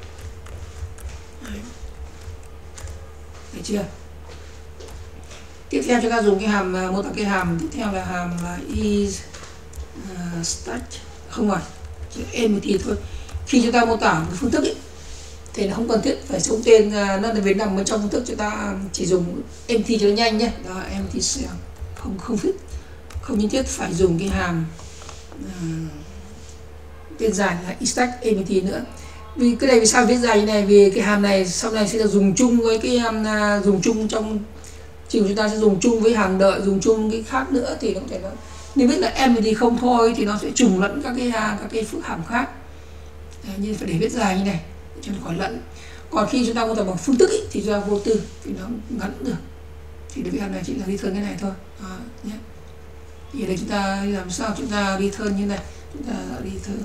Được chưa? Tiếp theo chúng ta dùng cái hàm mô tả cái hàm tiếp theo là hàm là is uh, start, không phải empty thôi. Khi chúng ta mô tả một phương thức ấy, thì nó không cần thiết phải sống tên, uh, nó về nằm bên trong phương thức, chúng ta chỉ dùng empty cho nó nhanh nhé. Đó, empty cell, không không fit, không nhất thiết phải dùng cái hàm uh, tên dài là stack empty nữa. Vì cái này vì sao viết dài như này? Vì cái hàm này sau này sẽ được dùng chung với cái um, uh, dùng chung trong trường chúng ta sẽ dùng chung với hàng đợi, dùng chung cái khác nữa, thì nó có thể nó nếu biết là empty không thôi thì nó sẽ trùng lẫn các cái các cái phức hàm khác. Đấy, như phải để viết dài như này cho nó khỏi lẫn. Còn khi chúng ta mô tả bằng phương thức ý, thì chúng ta vô tư thì nó ngắn được. Thì cái hàm này chỉ là return cái này thôi. Đó, nhé. Thì ở đây chúng ta làm sao chúng ta return như này, chúng ta return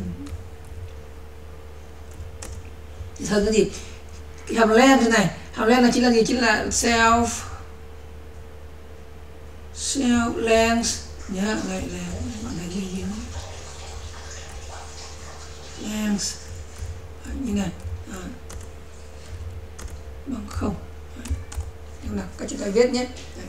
return cái gì? Cái hàm len thế này, hàm len là chính là gì? Chính là self self length nhá, lại là bạn này gì gì length như này à, bằng không. Nhưng là các chúng ta viết nhé. Đấy.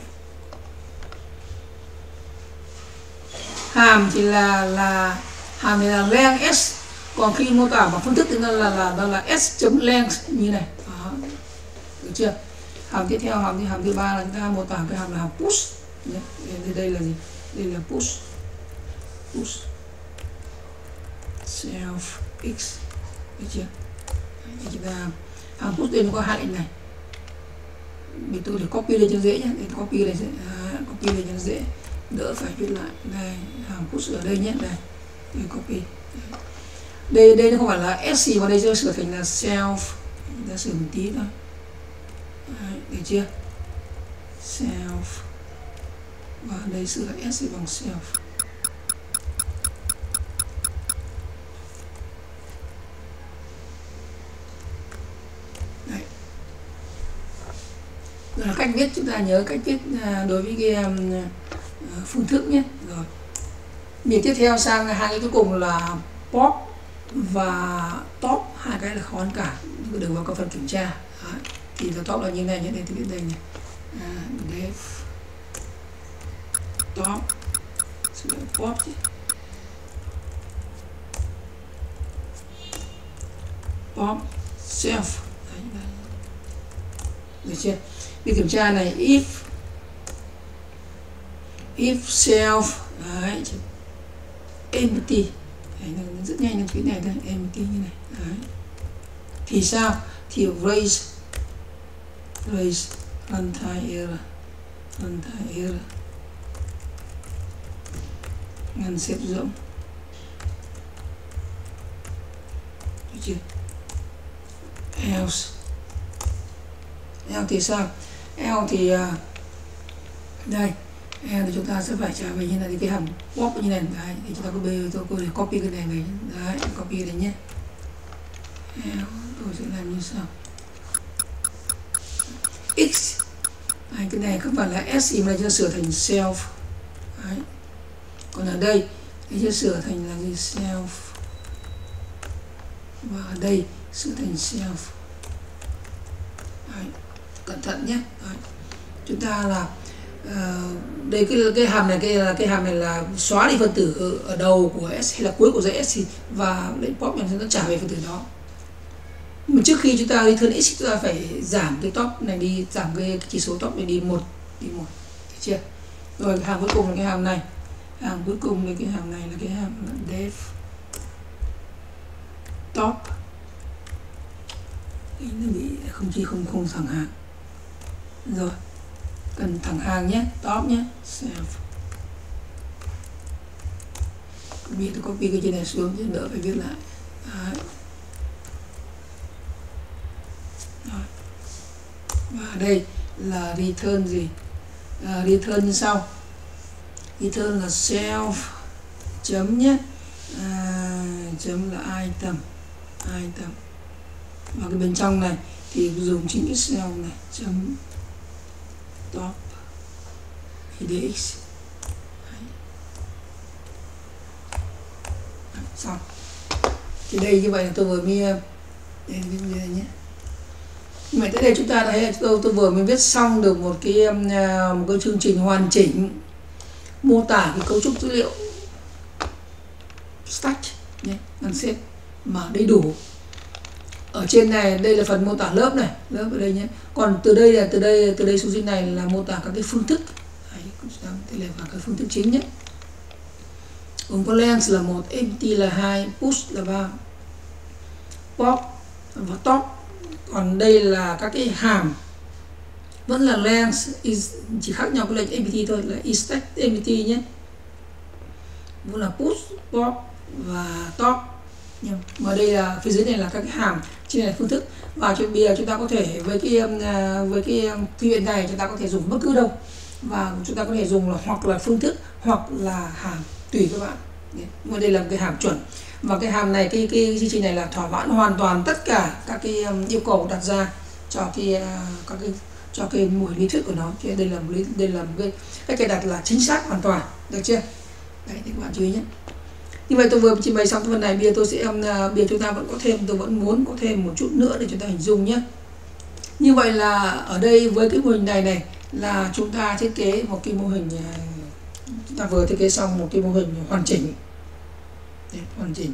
Hàm thì là là hàm này là length s, còn khi mô tả bằng phương thức thì nó là là nó là s chấm length như này. Đó. Được chưa? Hàm tiếp theo, hàm thứ hàm thứ ba là chúng ta mô tả cái hàm là hàm push. Đây, đây là gì? Đây là push push self x, được chưa? Đấy, chúng ta hàm push đây nó có hai lệnh này. Vì tôi để copy lên cho dễ nhé, để copy lên à, copy lên cho dễ, đỡ phải viết lại. Đây, hàm push ở đây nhé, đây, đây copy. Đây. đây đây nó không phải là s mà đây sẽ sửa thành là self, ta sửa một tí thôi. Đấy, được chưa? Self, và đây sửa s bằng self. Đấy. Rồi là cách viết, chúng ta nhớ cách viết đối với cái um, phương thức nhé. Rồi việc tiếp theo sang hai cái cuối cùng là pop và top, hai cái là khó hơn cả, đừng vào các phần kiểm tra. Đấy. Thì là top là như này nhé, đây tôi viết đây này, à, def top pop chứ. Pop self. Đấy, đấy. Được chưa? Việc kiểm tra này if if self đấy, empty. Đấy, nó rất nhanh, cái này thôi, empty như này. Đấy. Thì sao? Thì raise raise runtime error, runtime error, ngăn xếp rộng. Được chưa? Else L thì sao? L thì uh, đây, L thì chúng ta sẽ phải trả về như này, thì cái hàm pop như này. Đấy, thì chúng ta có b tôi có thể copy cái này về. Đấy, copy đây nhé. L tôi sẽ làm như sau. X. Đấy, cái này không phải là S thì mà chúng ta sửa thành self. Đấy. Còn ở đây thì chúng ta sửa thành là gì? Self. Và ở đây sửa thành self. Đấy. Cẩn thận nhé. Đấy. Chúng ta là uh, đây cái cái hàm này cái là cái hàm này là xóa đi phân tử ở, ở đầu của S hay là cuối của dãy S và lệnh pop này nó trả về phân tử đó. Nhưng trước khi chúng ta đi thân x chúng ta phải giảm cái top này đi, giảm cái, cái chỉ số top này đi một, đi một, được chưa? Rồi cái hàm cuối cùng là cái hàm này, hàm cuối cùng là cái hàm này là cái hàm def top. Nó bị không chi không không thẳng hàng. Rồi cần thẳng hàng nhé, top nhé, self. Vì tôi copy cái trên này xuống chứ đỡ phải viết lại. Đấy. Rồi. Và ở đây là return gì? À, return như sau. Return là self chấm nhé, à, chấm là item, item. Và cái bên trong này thì dùng chính cái self này chấm top idx. Xong. Thì đây như vậy là tôi vừa mới đây, như đây nhé. Nhưng mà tới đây chúng ta thấy là tôi, tôi vừa mới viết xong được một cái một cái chương trình hoàn chỉnh mô tả cái cấu trúc dữ liệu stack nhé, bằng xếp mà đầy đủ. Ở trên này đây là phần mô tả lớp này, lớp ở đây nhé. Còn từ đây là từ đây từ đây xuống dưới này là mô tả các cái phương thức. Đấy, đây là các cái phương thức chính nhé. Gồm có length là một, empty là hai, push là ba, pop và top. Còn đây là các cái hàm vẫn là length, is, chỉ khác nhau cái lệnh empty thôi, là is stack empty nhé. Vẫn là push, pop và top. Mà đây là phía dưới này là các cái hàm, trên này là phương thức. Và chuyện bây giờ chúng ta có thể với cái với cái thư viện này chúng ta có thể dùng bất cứ đâu, và chúng ta có thể dùng là hoặc là phương thức hoặc là hàm, tùy các bạn. Nhưng mà đây là một cái hàm chuẩn, và cái hàm này cái cái chương trình này là thỏa mãn hoàn toàn tất cả các cái yêu cầu đặt ra cho cái các cái cho cái mô hình lý thuyết của nó. Chứ đây là một đây là một cái cách cài đặt là chính xác hoàn toàn, được chưa? Đấy thì các bạn chú ý nhé. Như vậy tôi vừa trình bày xong cái phần này, bây giờ tôi sẽ bây giờ chúng ta vẫn có thêm, tôi vẫn muốn có thêm một chút nữa để chúng ta hình dung nhé. Như vậy là ở đây với cái mô hình này này là chúng ta thiết kế một cái mô hình, chúng ta vừa thiết kế xong một cái mô hình hoàn chỉnh. Đấy, hoàn chỉnh.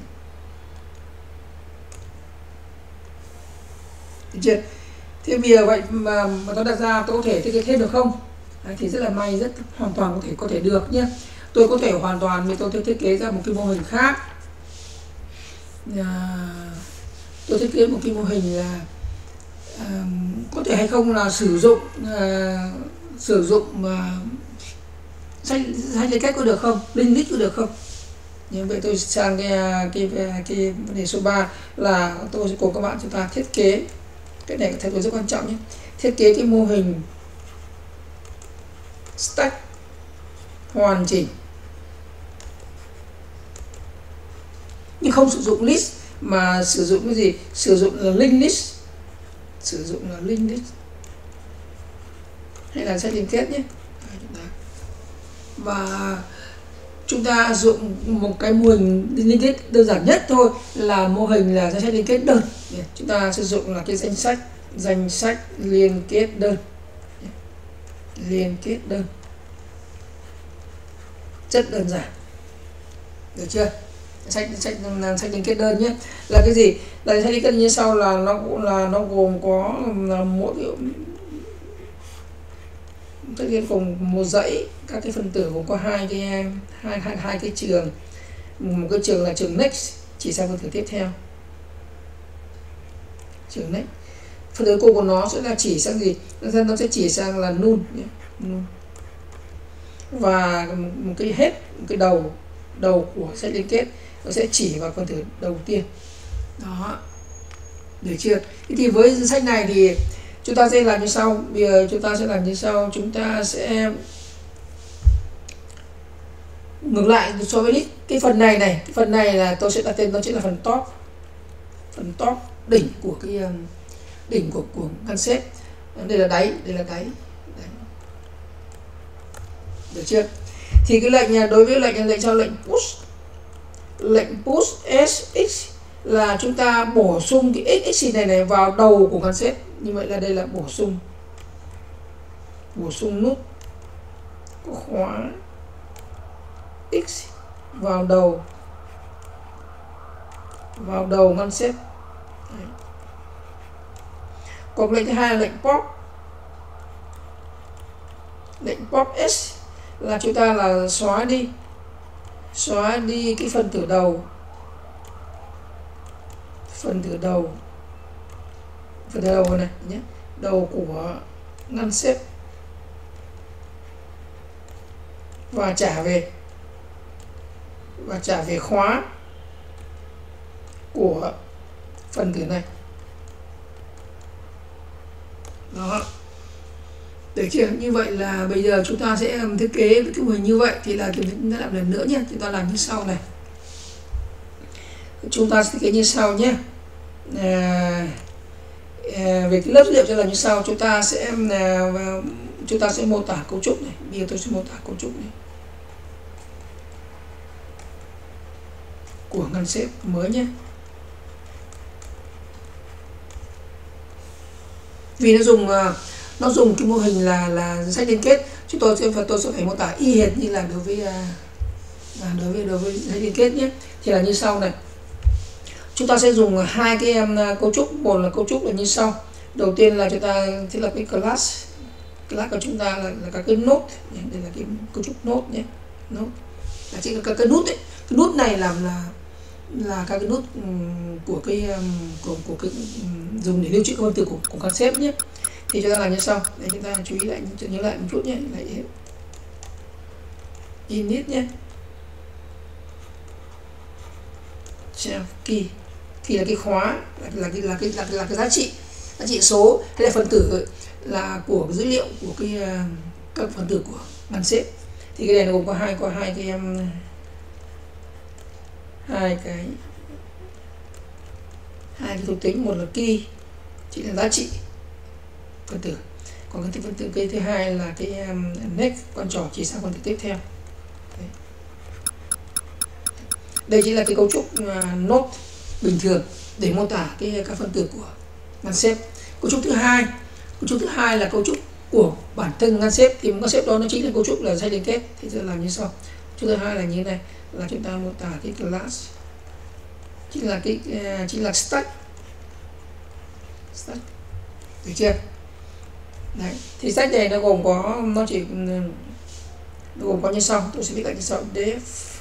Được chưa? Thế bây giờ vậy mà, mà tôi đặt ra tôi có thể thiết kế thêm được không? Đấy, thì rất là may, rất hoàn toàn có thể có thể được nhé. Tôi có thể hoàn toàn tôi thiết kế ra một cái mô hình khác. À, tôi thiết kế một cái mô hình là à, có thể hay không là sử dụng à, sử dụng mà sách sách lấy cách có được không, link list có được không? Như vậy tôi sang cái cái cái, cái vấn đề số ba là tôi sẽ cùng các bạn chúng ta thiết kế cái này, thay đổi rất quan trọng nhé. Thiết kế cái mô hình stack hoàn chỉnh nhưng không sử dụng list mà sử dụng cái gì? Sử dụng là link list, sử dụng là link list hay là set liên kết nhé. Và chúng ta dùng một cái mô hình liên kết đơn giản nhất thôi là mô hình là danh sách liên kết đơn. Chúng ta sử dụng là cái danh sách danh sách liên kết đơn, liên kết đơn rất đơn giản, được chưa? Sách sách sách liên kết đơn nhé là cái gì? Là danh sách liên kết như sau, là nó cũng là nó gồm có là mỗi tất nhiên cùng một dãy các cái phân tử gồm có hai cái hai hai hai cái trường. Một cái trường là trường next chỉ sang phân tử tiếp theo, trường next. Phân tử cô của nó sẽ là chỉ sang gì? Nó sẽ chỉ sang là null nhé. Null. Và một cái hết, một cái đầu đầu của set liên kết nó sẽ chỉ vào phân tử đầu tiên. Đó, được chưa? Thì với danh sách này thì chúng ta sẽ làm như sau. Bây giờ chúng ta sẽ làm như sau, chúng ta sẽ ngược lại so với list. Cái phần này này, cái phần này là tôi sẽ đặt tên nó chính là phần top, phần top đỉnh của cái đỉnh của của ngăn xếp. Đây là đáy, đây là đáy, đáy. Được chưa? Thì cái lệnh đối với lệnh lệnh cho lệnh push, lệnh push S X là chúng ta bổ sung cái ích ích này này vào đầu của ngăn xếp. Như vậy là đây là bổ sung, bổ sung nút khóa X vào đầu, vào đầu ngăn xếp. Đấy. Còn lệnh thứ hai là lệnh pop, lệnh pop S là chúng ta là xóa đi, xóa đi cái phần tử đầu, phần tử đầu, phần tử đầu này nhé, đầu của ngăn xếp và trả về, và trả về khóa của phần tử này. Đó, được chưa? Như vậy là bây giờ chúng ta sẽ thiết kế cái hình như vậy. Thì là chúng ta làm lần nữa nhé, chúng ta làm như sau này. Chúng ta sẽ thiết kế như sau nhé. À, à, về cái lớp dữ liệu sẽ là như sau. Chúng ta sẽ à, chúng ta sẽ mô tả cấu trúc này. Bây giờ tôi sẽ mô tả cấu trúc này của ngăn xếp mới nhé. Vì nó dùng nó dùng cái mô hình là là danh sách liên kết, chúng tôi sẽ tôi sẽ phải mô tả y hệt như là đối với là đối với đối với danh sách liên kết nhé. Thì là như sau này. Chúng ta sẽ dùng hai cái um, cấu trúc. Một là cấu trúc là như sau. Đầu tiên là chúng ta thiết lập cái class, class của chúng ta là, là các cái node. Đây là cái cấu trúc node nhé, node là chỉ là các cái nút ấy. Cái nút này làm là là các cái nút um, của cái um, của của cái um, dùng để lưu trữ các phần tử của của các xếp nhé. Thì chúng ta làm như sau. Để chúng ta chú ý lại, nhớ lại một chút nhé. Lại init nhé, chef key, key là cái khóa, là, là cái là cái là, là cái giá trị, giá trị số hay là phần tử là của dữ liệu của cái uh, các phần tử của ngăn xếp. Thì cái này nó gồm có hai có hai cái um, hai cái hai cái thuộc tính. Một là key chỉ là giá trị phần tử, còn cái phần tử cái thứ hai là cái um, next, con trỏ chỉ sang phần tử tiếp theo. Đấy. Đây chỉ là cái cấu trúc uh, node bình thường để mô tả cái các phần tử của ngăn xếp. Cấu trúc thứ hai, cấu trúc thứ hai là cấu trúc của bản thân ngăn xếp. Thì ngăn xếp đó nó chính là cấu trúc là dây liên kết. Thì sẽ làm như sau. Thứ hai là như thế này, là chúng ta mô tả cái class chính là cái uh, chính là stack, stack, được chưa? Đấy. Thì stack này nó gồm có nó chỉ nó gồm có như sau. Tôi sẽ viết lại như sau: def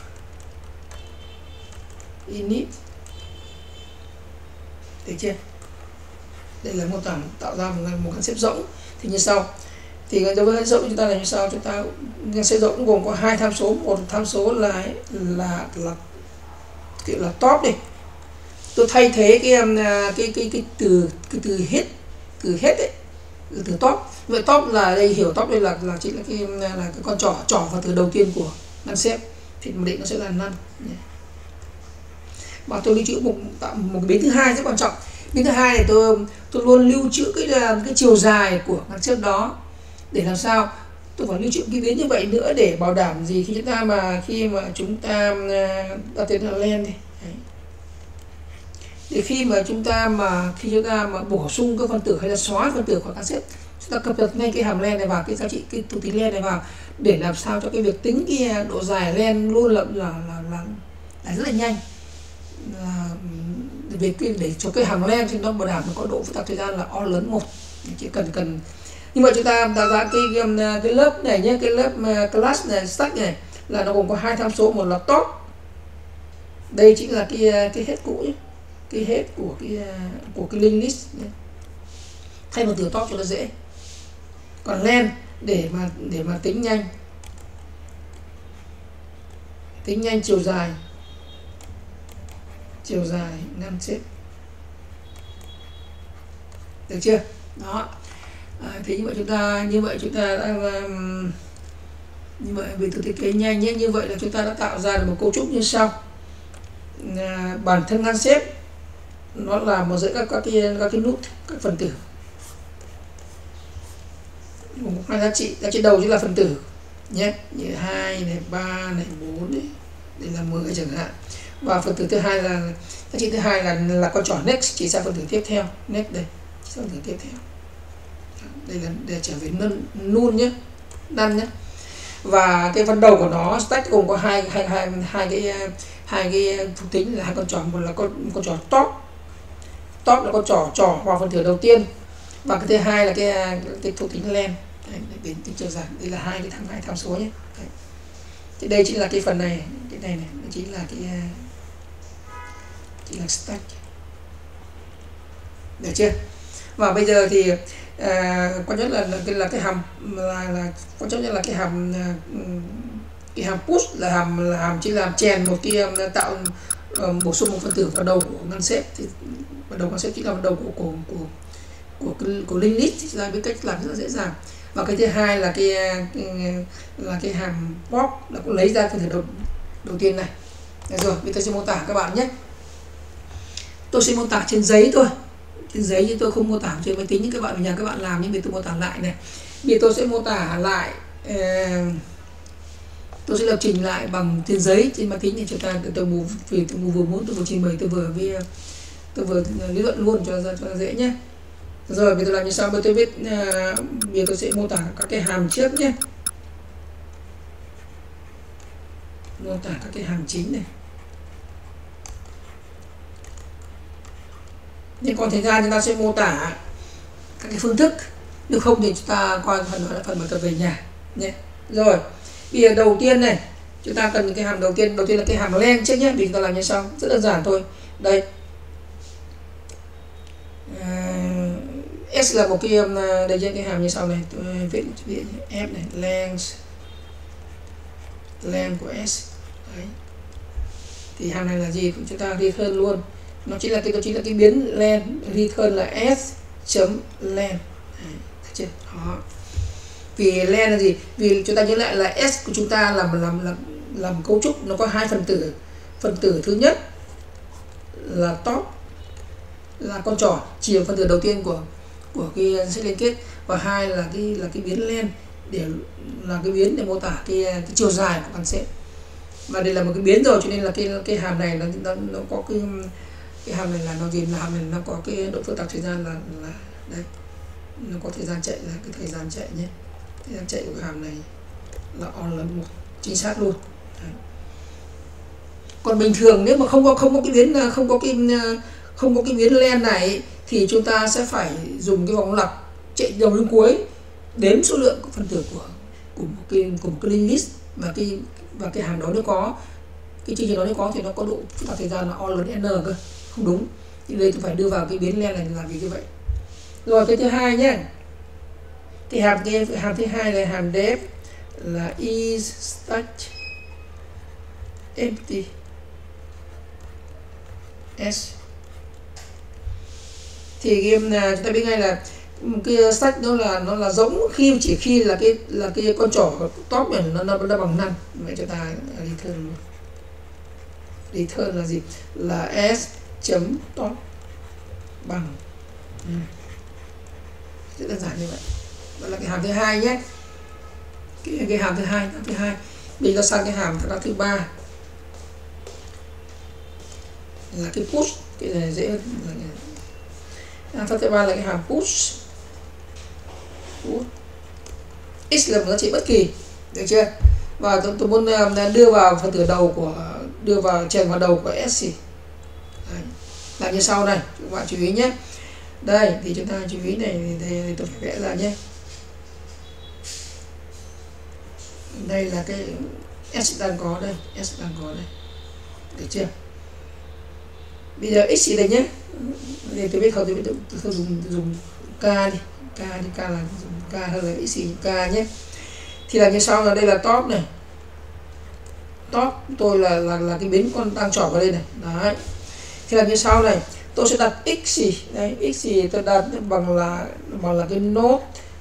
init, được chưa? Đây là mô tả tạo ra một một ngăn xếp rỗng. Thì như sau. Thì đối với ngăn xếp chúng ta là như sau. Chúng ta ngăn xếp rỗng gồm có hai tham số. Một tham số là là là kiểu là top đi. Tôi thay thế cái cái cái cái từ cái từ hết, từ hết ấy, từ, từ top. Vậy top là đây, hiểu top đây là là chính là cái là cái con trỏ trỏ vào từ đầu tiên của ngăn xếp. Thì định nó sẽ là none. Và tôi lưu trữ một tạo một cái biến thứ hai rất quan trọng. Biến thứ hai này tôi tôi luôn lưu trữ cái cái chiều dài của ngăn xếp đó. Để làm sao tôi phải lưu trữ cái biến như vậy nữa để bảo đảm gì khi chúng ta mà khi mà chúng ta đặt tên là len đi. Đấy. Thì khi mà chúng ta mà khi chúng ta mà bổ sung các phần tử hay là xóa phần tử khỏi ngăn xếp, chúng ta cập nhật ngay cái hàm len này vào, cái giá trị cái thuộc tính len này vào để làm sao cho cái việc tính cái độ dài len luôn là là là, là, là rất là nhanh. Là về cái để cho cái hàng len thì nó bảo đảm nó có độ phức tạp thời gian là o lớn một. Chỉ cần cần như vậy chúng ta tạo ra cái cái, cái lớp này nhé, cái lớp class này, stack này là nó gồm có hai tham số. Một là top, đây chính là cái cái hết cũ nhé, cái hết của cái của cái link list nhé. Thay một từ top cho nó dễ. Còn len để mà để mà tính nhanh, tính nhanh chiều dài, chiều dài ngăn xếp, được chưa? Đó. À, thì như vậy chúng ta như vậy chúng ta đã um, như vậy vì từ thiết kế nhanh nhé, như vậy là chúng ta đã tạo ra được một cấu trúc như sau. À, bản thân ngăn xếp nó là một dãy các các cái các cái nút, các phần tử một hai giá trị, giá trị đầu chính là phần tử nhé, như hai này, ba này, bốn này, đây là mười chẳng hạn. Và phần tử thứ hai là giá trị thứ hai là là con trỏ next chỉ sang phần tử tiếp theo, next đây sang phần tử tiếp theo. Đây là để trở về null nhé, none nhé. Và cái phần đầu của nó stack gồm có hai hai hai hai cái hai cái thuộc tính là hai con trỏ, một là con con trỏ top top là con trỏ trỏ vào phần tử đầu tiên, và cái thứ hai là cái cái thuộc tính len. Đấy, đến tính chiều dài. Đây là hai cái thằng hai tham số nhé. Đấy. Thì đây chính là cái phần này, cái này này, đây chính là cái chính là stack. Được chưa? Và bây giờ thì à, quan trọng là, là cái là cái hàm là, là quan trọng nhất là cái hàm cái hàm push là hàm là hàm chỉ làm chèn một cái tạo uh, bổ sung một phần tử vào đầu của ngăn xếp. Thì vào đầu ngăn xếp chính là vào đầu của của của của, của, của link list, thì là biết cách làm rất là dễ dàng. Và cái thứ hai là cái, cái là cái hàm pop là cũng lấy ra phần tử đầu đầu tiên này. Được rồi, bây giờ tôi sẽ mô tả các bạn nhé. Tôi sẽ mô tả trên giấy thôi, trên giấy chứ tôi không mô tả trên máy tính, những các bạn ở nhà các bạn làm, nhưng vì tôi mô tả lại này. Bây giờ tôi sẽ mô tả lại, uh, tôi sẽ lập trình lại bằng trên giấy, trên máy tính để chúng ta tôi mù vì tôi mù vừa muốn tôi vừa trình bày tôi vừa với tôi vừa lý luận luôn cho ra cho dễ nhé. Rồi bây giờ tôi làm như sau, bây giờ tôi viết uh, bây giờ tôi sẽ mô tả các cái hàm trước nhé, mô tả các cái hàm chính này. Nhưng còn thời gian chúng ta sẽ mô tả các cái phương thức, nếu không thì chúng ta coi phần đó là phần bài tập về nhà nhé. Rồi bây giờ đầu tiên này chúng ta cần cái hàm đầu tiên, đầu tiên là cái hàm len trước nhé, vì chúng ta làm như sau, rất đơn giản thôi. Đây uh, s là một cái đây trên cái hàm như sau này, tôi viết viết f này, length length của s. Đấy. Thì hàm này là gì? Chúng ta return luôn, nó chính là cái đó chính là cái biến len, return là s chấm len. Thấy chưa? Đó. Vì len là gì? Vì chúng ta nhớ lại là s của chúng ta làm làm làm làm cấu trúc nó có hai phần tử. Phần tử thứ nhất là top là con trỏ chỉ phần tử đầu tiên của của cái set liên kết, và hai là cái là cái biến len để là cái biến để mô tả cái, cái chiều dài của con set. Và đây là một cái biến rồi, cho nên là cái cái hàm này nó nó, nó có cái cái hàm này là nó gì, là hàm này nó có cái độ phức tạp thời gian là là đây, nó có thời gian chạy là cái thời gian chạy nhé, thời gian chạy của hàm này là on là một chính xác luôn. Đấy. Còn bình thường nếu mà không có không có cái biến không có cái không có cái biến len này thì chúng ta sẽ phải dùng cái vòng lặp chạy đầu đến cuối đếm số lượng của phần tử của của một cái của một cái link list, và cái và cái hàm đó nó có cái chương trình đó nó có thì nó có độ phức tạp thời gian là o lớn n cơ, không đúng. Thì đây tôi phải đưa vào cái biến len này làm vì như vậy. Rồi cái thứ hai nhé, thì hàm cái hàm thứ hai là hàm def là is stack empty s. Thì game chúng ta biết ngay là cái stack đó là nó là giống khi chỉ khi là cái là cái con trỏ top này nó nó, nó bằng năm, vậy chúng ta return luôn. Return là gì? Là s chấm top bằng ừ. Rất đơn giản như vậy. Đó là cái hàm thứ hai nhé. Cái, cái hàm thứ hai, thứ hai. Bây giờ sang cái hàm thứ ba là cái push, cái này dễ hơn. Hàm thứ ba là cái hàm push. push. X là một giá trị bất kỳ, được chưa? Và tôi, tôi muốn đưa vào phần tử đầu của đưa vào chèn vào đầu của s. Đấy. Làm như sau này, các bạn chú ý nhé. Đây thì chúng ta chú ý này, đây, đây tôi phải vẽ ra nhé. Đây là cái s đang có đây, s đang có đây, được chưa? Bây giờ x gì đây nhé, để tôi biết không, tôi biết tôi dùng tôi dùng k đi, k đi, k là dùng k hơn là x k nhé. Thì là như sau, là đây là top này, top tôi là là là cái biến con đang trỏ vào đây này, đấy. Thì là như sau này, tôi sẽ đặt x gì đây, x gì tôi đặt bằng là bằng là cái nốt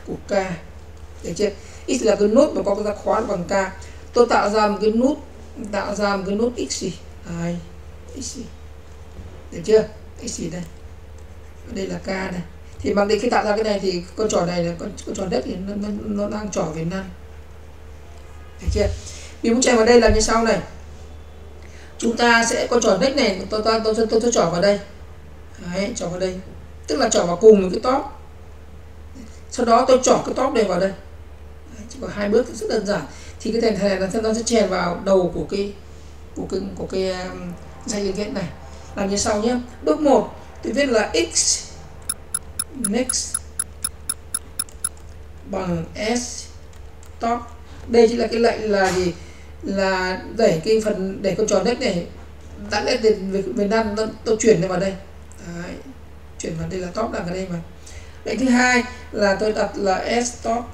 của k. Được chưa? X là cái nút mà có cái khóa bằng k. Tôi tạo ra một cái nút, tạo ra một cái nút x gì? Đây, x gì? Được chưa? X gì đây? Đây là k này. Thì bằng định khi tạo ra cái này thì con trò này là con, con trò đất thì nó, nó, nó đang trỏ về năm. Được chưa? Mình muốn chạy vào đây là như sau này. Chúng ta sẽ con trỏ đất này tôi tôi tôi tôi, tôi, tôi trỏ vào đây. Đấy, trỏ vào đây. Tức là trỏ vào cùng cái top. Sau đó tôi trỏ cái top này vào đây. Đấy, chỉ có hai bước rất đơn giản. Thì cái thằng này là nó sẽ chèn vào đầu của cái của cái của cái um, dây liên kết này. Làm như sau nhé. Bước một tôi viết là x next bằng s top. Đây chỉ là cái lệnh là gì? Là đẩy cái phần để con tròn đất này đã lên về về năn tôi, tôi chuyển nó vào đây. Đấy, chuyển vào đây là top đặt ở đây mà. Lệnh thứ hai là tôi đặt là s top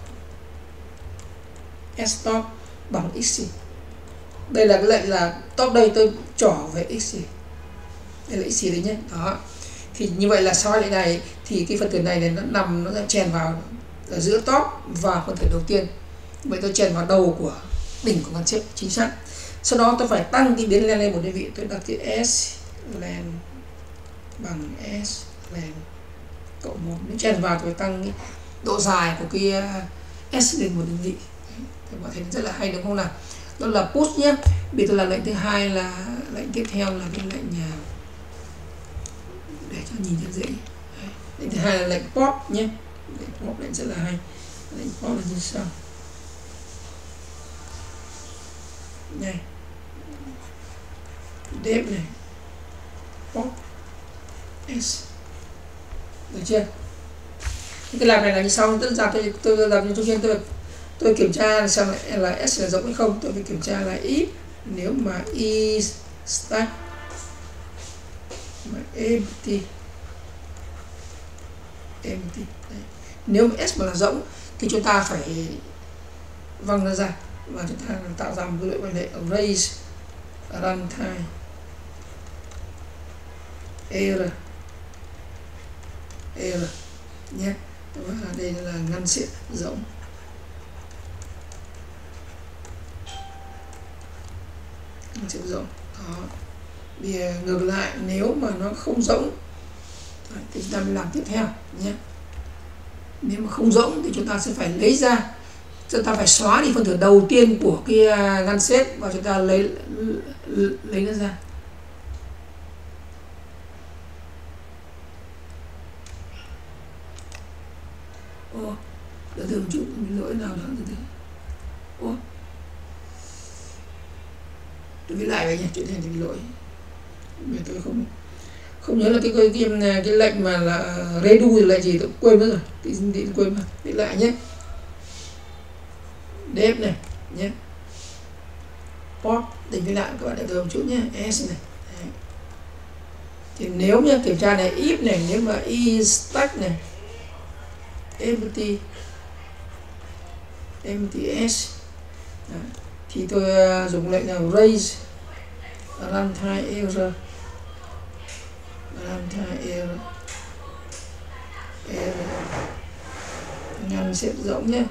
s top bằng x. Đây là cái lệnh là top đây tôi trỏ về x. Đây là x đấy nhé. Đó. Thì như vậy là sau lệnh này thì cái phần tử này, này nó nằm nó chèn vào ở giữa top và phần tử đầu tiên. Vậy tôi chèn vào đầu của đỉnh của con chip chính xác. Sau đó tôi phải tăng cái biến len lên một đơn vị, tôi đặt cái s len bằng s len cộng một. Nếu chèn vào tôi tăng cái độ dài của cái s lên một đơn vị. Các bạn thấy rất là hay đúng không nào? Đó là push nhé. Bây giờ là lệnh thứ hai, là lệnh tiếp theo là cái lệnh nhà để cho nhìn cho dễ. Đấy. Lệnh thứ hai là lệnh pop nhé. Lệnh pop lệnh rất là hay. Lệnh pop là như sau. Này. Dep này. Pop s. Được chưa? Cái làm này là như sau, tất ra tôi tôi làm như trước tiên tôi tôi kiểm tra xem là, là s là rộng hay không. Tôi phải kiểm tra là if nếu mà y stack mà empty empty đấy. Nếu mà s mà là rỗng thì chúng ta phải văng nó ra và chúng ta tạo ra một cái lệnh lệ erase runtime error error nhé. Và đây là ngăn xếp rỗng. Ngăn xếp rỗng. Đó. Bây giờ ngược lại, nếu mà nó không rỗng thì chúng ta mới làm tiếp theo nhé. Nếu mà không rỗng thì chúng ta sẽ phải lấy ra, chúng ta phải xóa đi phần tử đầu tiên của cái ngăn xếp và chúng ta lấy lấy nó ra. Ô, từ từ một chút, mình lỗi nào đó từ từ. Ô, tôi viết lại vậy nhỉ, chuyện này thì bị lỗi. Vì tôi không không nhớ là cái cái cái, cái lệnh mà là redo thì là gì, tôi quên mất rồi, thì, thì quên mất. Viết lại nhé. Dep này nhé. Pop để viết lại các bạn để tôi một chút nhé. S này. Đấy. Thì nếu nhá, kiểm tra này if này, nếu mà y stack này empty empty s. Đấy. Thì tôi uh, dùng lệnh là raise runtime error runtime error error ngăn xếp rỗng nhé.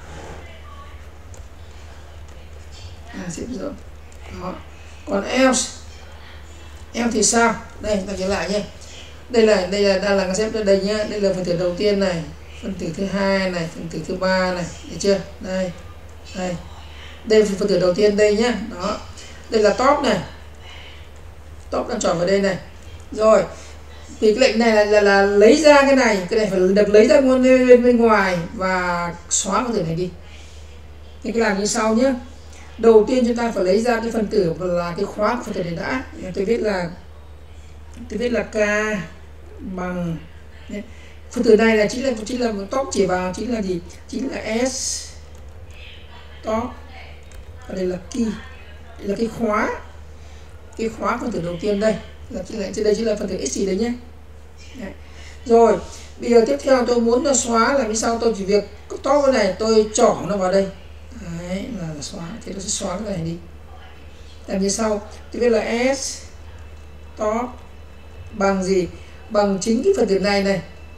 Ngăn xếp rỗng. Đó. Còn else else thì sao? Đây ta kể lại nhé. Đây là đây là đang là ngăn xếp đây nhé. Đây là phần tử đầu tiên này, phần tử thứ hai này, phần tử thứ ba này, được chưa? Đây đây đây là phần tử đầu tiên đây nhé. Đó, đây là top này, top đang chọn vào đây này. Rồi thì cái lệnh này là, là, là lấy ra cái này, cái này phải được lấy ra bên, bên, bên ngoài và xóa phần tử này đi. Thì cái làm như sau nhé. Đầu tiên chúng ta phải lấy ra cái phần tử là cái khóa của phần tử này đã. Tôi viết là tôi viết là k bằng phần tử này là chính là chính là top chỉ vào chính là gì? Chính là s top. Và đây là key, đây là cái khóa, cái khóa phần tử đầu tiên đây là chính là trên đây chính là phần tử x đấy nhé. Đấy. Rồi bây giờ tiếp theo tôi muốn nó xóa là như sau, tôi chỉ việc top cái này tôi trỏ nó vào đây. Đấy là, là xóa, thì nó sẽ xóa cái này đi. Làm như sau, tôi viết là s top bằng gì? Bằng chính cái phần tử này này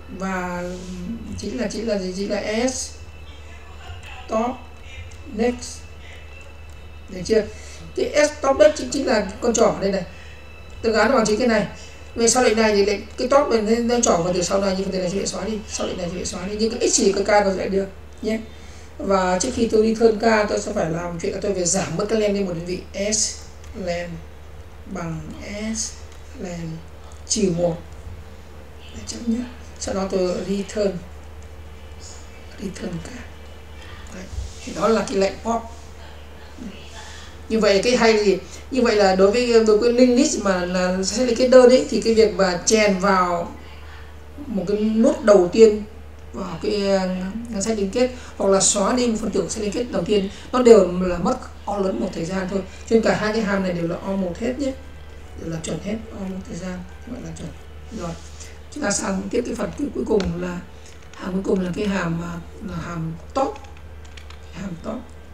và chính là chính là gì, chính là S top next, được chưa? Cái S top next chính chính là con trỏ đây này, tôi gắn bằng chính cái này. Về sau lệnh này thì lệnh cái top này nó trỏ vào từ sau này, nhưng phần này sẽ bị xóa đi, sau lệnh này sẽ bị xóa đi, nhưng cái x chỉ cái k nó sẽ được nhé. Và trước khi tôi đi thân k, tôi sẽ phải làm chuyện là tôi phải giảm bớt cái len đi một đơn vị. S len bằng S len trừ một để chấm nhé. Sau đó tôi return return k. Đấy. Thì đó là cái lệnh pop. Như vậy cái hay gì, như vậy là đối với đối với link list mà là sẽ là cái đơn ấy, thì cái việc mà chèn vào một cái nút đầu tiên vào cái ngân sách liên kết, hoặc là xóa đi một phần tử sách liên kết đầu tiên, nó đều là mất all lớn một thời gian thôi. Cho nên cả hai cái hàm này đều là all một hết nhé, đều là chuẩn hết, all một thời gian, gọi là chuẩn. Rồi chúng ta sang tiếp cái phần cuối cùng là hàm cuối cùng là cái hàm là hàm top, hàm top.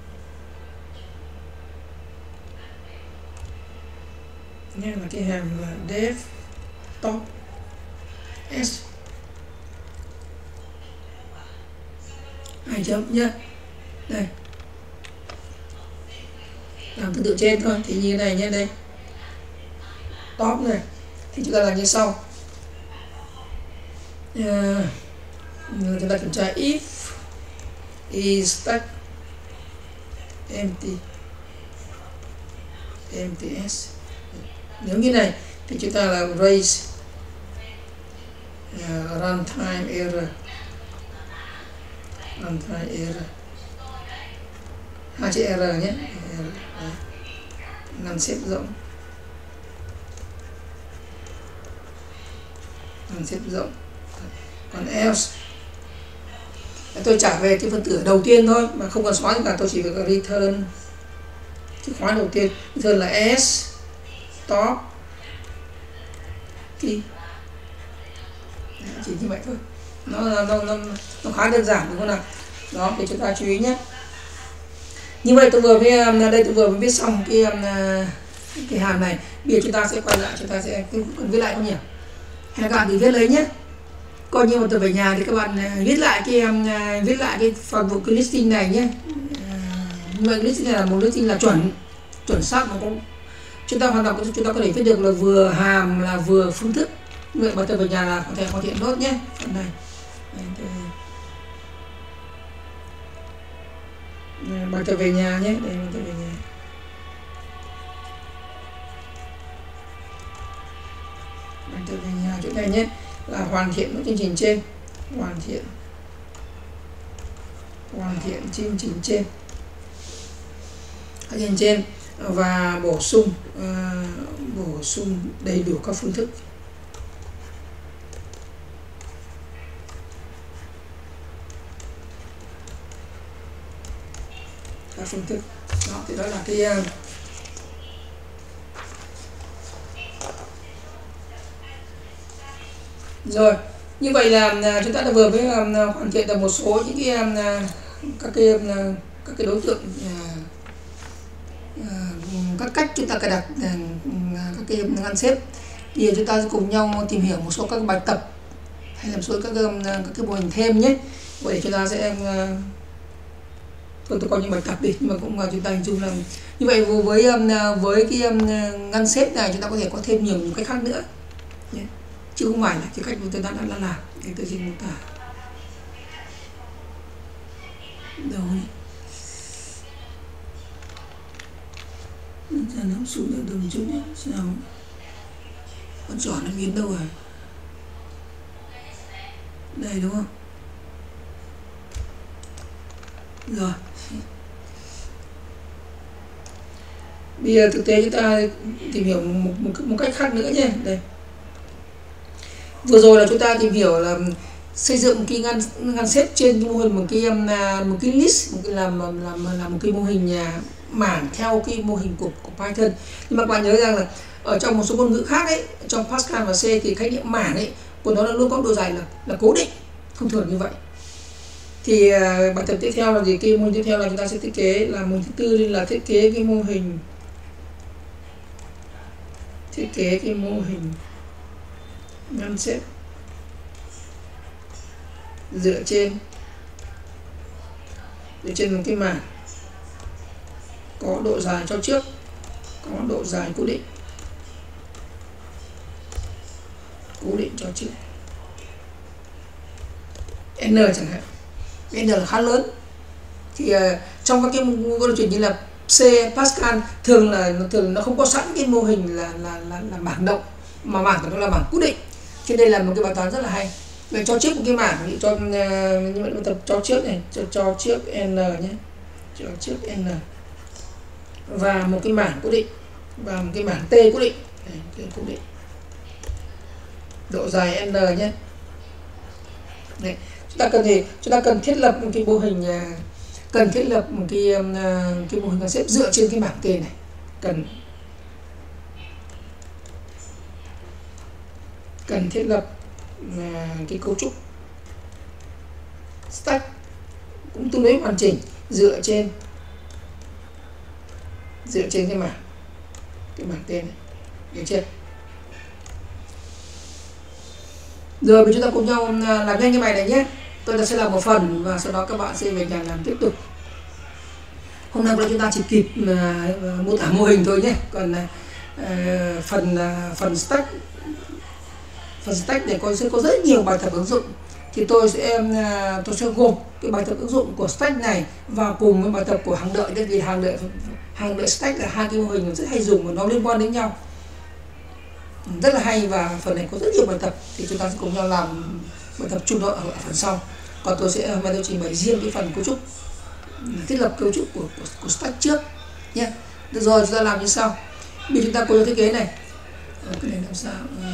Nghe là cái hàm là def top s hai chấm nhé. Đây làm tương tự trên thôi, thì như này nhé, đây top này thì chúng ta làm như sau. Uh, chúng ta kiểm tra if is stack empty empty s. Nếu như này thì chúng ta là raise uh, runtime error, runtime error, hai chữ error nhé, ngăn xếp rộng, ngăn xếp rộng. Còn else tôi trả về cái phần tử đầu tiên thôi, mà không cần xóa gì cả, tôi chỉ việc return chữ khóa đầu tiên, return là s top key. Chỉ như vậy thôi, nó nó nó nó khá đơn giản đúng không nào? Đó thì chúng ta chú ý nhé. Như vậy tôi vừa với đây tôi vừa mới viết xong cái cái hàm này. Bây giờ chúng ta sẽ quay lại, chúng ta sẽ cần viết lại không nhỉ? Hay các bạn thì viết lấy nhé. Coi như một tuần về nhà thì các bạn viết lại cái viết lại cái phần vụ cái listing này nhé. Nhưng mà listing này là một listing là chuẩn chuẩn xác, mà cũng chúng ta hoàn toàn chúng ta có thể viết được là vừa hàm là vừa phương thức. Như vậy bài tập về nhà là có thể hoàn thiện nốt nhé. Phần này bài tập về nhà nhé, đây bài tập về nhà. Bài tập về nhà chỗ này nhé, là hoàn thiện các chương trình trên, hoàn thiện hoàn thiện chương trình trên các chương trình trên và bổ sung uh, bổ sung đầy đủ các phương thức. Các phương thức đó thì đó là cái uh, rồi. Như vậy là chúng ta đã vừa mới um, hoàn thiện được một số những cái um, các cái um, các cái đối tượng uh, uh, các cách chúng ta cài đặt uh, các cái ngăn xếp. Thì chúng ta sẽ cùng nhau tìm hiểu một số các bài tập hay làm số các, um, các cái mô hình thêm nhé. Vậy để chúng ta sẽ uh, thôi tôi coi những bài tập đi, nhưng mà cũng uh, chúng ta hình dung là như vậy. Với um, với cái um, ngăn xếp này chúng ta có thể có thêm nhiều cách khác nữa nhé, chứ không phải là cái cách mà tôi đã đã làm để tôi xin mô tả. Rồi ra nó xuống được đường chút nhé, sao con trỏ nó biến đâu rồi, đây đúng không? Rồi bây giờ thực tế chúng ta tìm hiểu một, một, một cách khác nữa nhé. Đây vừa rồi là chúng ta tìm hiểu là xây dựng cái ngăn ngăn xếp trên cái mô hình một cái một cái list, một cái làm làm làm một cái mô hình nhà mảng theo cái mô hình của, của Python. Nhưng mà các bạn nhớ rằng là ở trong một số ngôn ngữ khác ấy, trong Pascal và C thì khái niệm mảng ấy của nó là luôn có độ dài là là cố định, thông thường như vậy. Thì uh, bài tập tiếp theo là gì? Cái mô hình tiếp theo là chúng ta sẽ thiết kế là mô hình thứ tư, là thiết kế cái mô hình thiết kế cái mô hình ngăn xếp dựa trên dựa trên một cái mảng có độ dài cho trước, có độ dài cố định cố định cho trước n chẳng hạn. N là khá lớn. Thì uh, trong các cái mô hình chuyển như là C, Pascal thường là thường nó không có sẵn cái mô hình là là là, là mảng động, mà mảng của nó là mảng cố định. Trên đây là một cái bài toán rất là hay. Vậy cho trước một cái mảng thì cho uh, như vậy tập cho trước này, cho cho trước n nhé, cho trước n và một cái mảng cố định và một cái mảng t cố định, này, t cố định, độ dài n nhé. Đấy. Chúng ta cần gì? Chúng ta cần thiết lập một cái mô hình, cần thiết lập một cái cái mô hình concept dựa trên cái mảng t này. Cần cần thiết lập cái cấu trúc stack cũng tương đối hoàn chỉnh dựa trên dựa trên cái mảng cái mảng t này, được chưa? Rồi bây giờ chúng ta cùng nhau làm nhanh cái bài này nhé. Tôi đã sẽ làm một phần và sau đó các bạn sẽ về nhà làm tiếp tục. Hôm nay chúng ta chỉ kịp uh, mô tả mô hình thôi nhé. Còn uh, phần uh, phần stack phần stack này có sẽ có rất nhiều bài tập ứng dụng. Thì tôi sẽ uh, tôi sẽ gộp cái bài tập ứng dụng của stack này vào cùng với bài tập của hàng đợi, vì hàng đợi hàng đợi stack là hai cái mô hình rất hay dùng và nó liên quan đến nhau, rất là hay, và phần này có rất nhiều bài tập thì chúng ta sẽ cùng nhau làm bài tập chung đó ở phần sau. Còn tôi sẽ hôm nay tôi trình bày riêng cái phần cấu trúc, thiết lập cấu trúc của, của, của stack trước nhé. Được rồi, chúng ta làm như sau. Bây giờ chúng ta cùng thiết kế này. Ở cái này làm sao? À.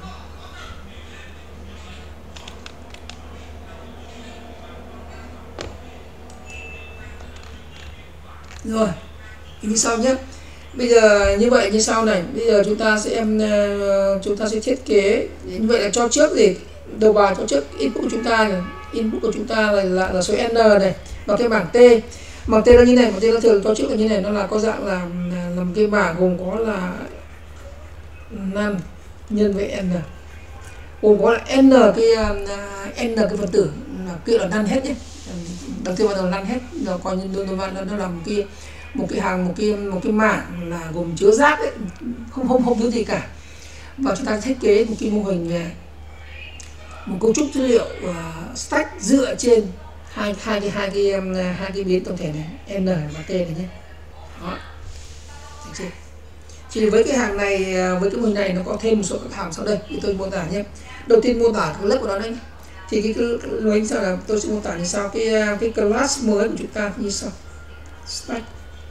Rồi, như sau nhé. Bây giờ như vậy như sau này, bây giờ chúng ta sẽ uh, chúng ta sẽ thiết kế như vậy là cho trước gì đầu bài, cho trước input của chúng ta này, input của chúng ta là là, là số n này và cái bảng t. Bảng t nó như này, bảng t nó thường cho trước là như này, nó là có dạng là làm cái bảng gồm có là năm nhân với n, gồm có là n cái uh, n cái phần tử là kia là năn hết nhé, đầu tiên bắt đầu năn hết, rồi coi như đơn văn nó làm cái một cái hàng một cái một cái mảng là gồm chứa rác ấy, không không không chứa gì cả. Và chúng ta thiết kế một cái mô hình về một cấu trúc dữ liệu uh, stack dựa trên hai hai cái hai cái um, hai cái biến tổng thể này, n và t này nhé. Đó. Được chưa? Thì với cái hàng này, với cái mô hình này nó có thêm một số các hàng sau đây thì tôi mô tả nhé. Đầu tiên mô tả cái lớp của nó đây. Thì cái cái sao là tôi sẽ mô tả như sau, cái cái class mới của chúng ta như sau. Stack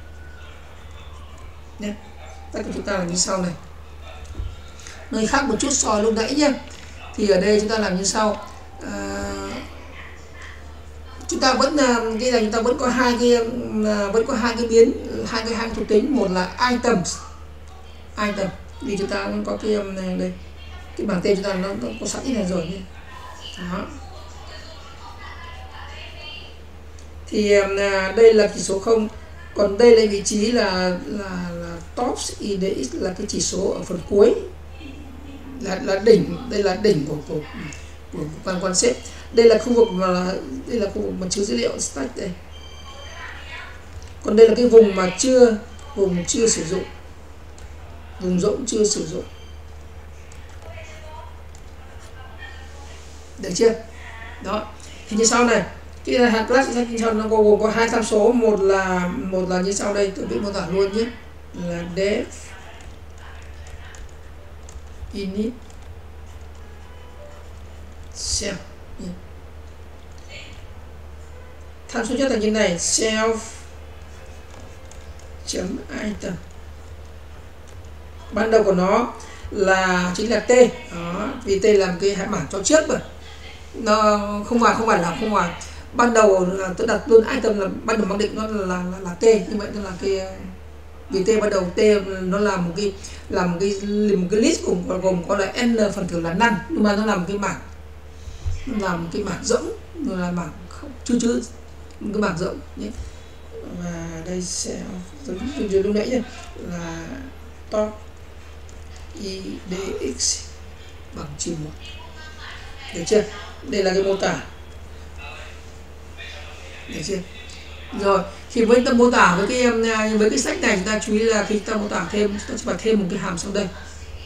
nhé. Stack của chúng ta là như sau này. Nơi khác một chút so lúc nãy nhé. Thì ở đây chúng ta làm như sau. À, chúng ta vẫn cái này chúng ta vẫn có hai cái vẫn có hai cái biến, hai cái hai thuộc tính, một là items item vì chúng ta có cái này đây, cái bảng tên chúng ta nó, nó có sẵn như này rồi nhé. Đó. Thì à, đây là chỉ số không, còn đây là vị trí là là, là top index là cái chỉ số ở phần cuối, là là đỉnh, đây là đỉnh của của của quan quan xếp. Đây là khu vực mà đây là khu vực mà chứa dữ liệu stack đây. Còn đây là cái vùng mà chưa vùng chưa sử dụng, vùng rỗng chưa sử dụng. Được chưa? Đó. Thì như sau này, cái hạt class nó gồm có hai tham số, một là một là như sau đây, tôi biết mô tả luôn nhé, là def init self. Tham số nhất là như này, self chấm item. Ban đầu của nó là chính là t. Đó, vì t làm cái hãng bảng cho trước rồi. Nó không phải không phải là không phải. Ban đầu là tôi đặt luôn item là ban đầu mặc định nó là là, là t, như vậy nó là cái vì t ban đầu t nó là một cái làm một cái một cái list gồm gồm có là n phần tử là none, nhưng mà nó làm một cái bảng, nó làm một cái bảng rỗng, nó là bảng không chưa chưa một cái bảng rỗng nhé. Và đây sẽ giống như lúc nãy nhé, là top idx bằng trừ một. Được chưa? Đây là cái mô tả. Được chưa? Rồi, thì với ta mô tả với cái với cái sách này, chúng ta chú ý là khi ta mô tả thêm, chúng ta sẽ phải thêm một cái hàm sau đây.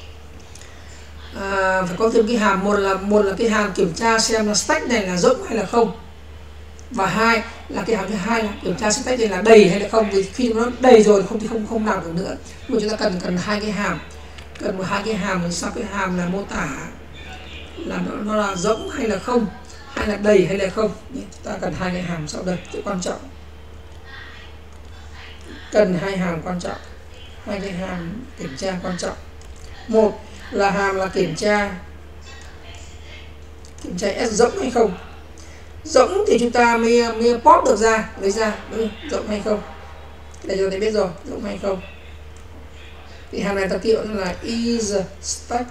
À, phải có thêm cái hàm, một là một là cái hàm kiểm tra xem là stack này là rỗng hay là không, và hai là cái hàm thứ hai là kiểm tra stack này là đầy hay là không. Vì khi nó đầy rồi không thì không không làm được nữa, nhưng mà chúng ta cần cần hai cái hàm, cần một hai cái hàm. Sau cái hàm là mô tả là nó, nó là rỗng hay là không, hay là đầy hay là không. Chúng ta cần hai cái hàm sau đây, rất quan trọng, cần hai hàm quan trọng, hai cái hàm kiểm tra quan trọng. Một là hàm là kiểm tra kiểm tra S rỗng hay không. Rỗng thì chúng ta mới, mới pop được ra, lấy ra rỗng hay không. Cái này chúng ta biết rồi, rỗng hay không. Thì hàm này ta kêu là is stack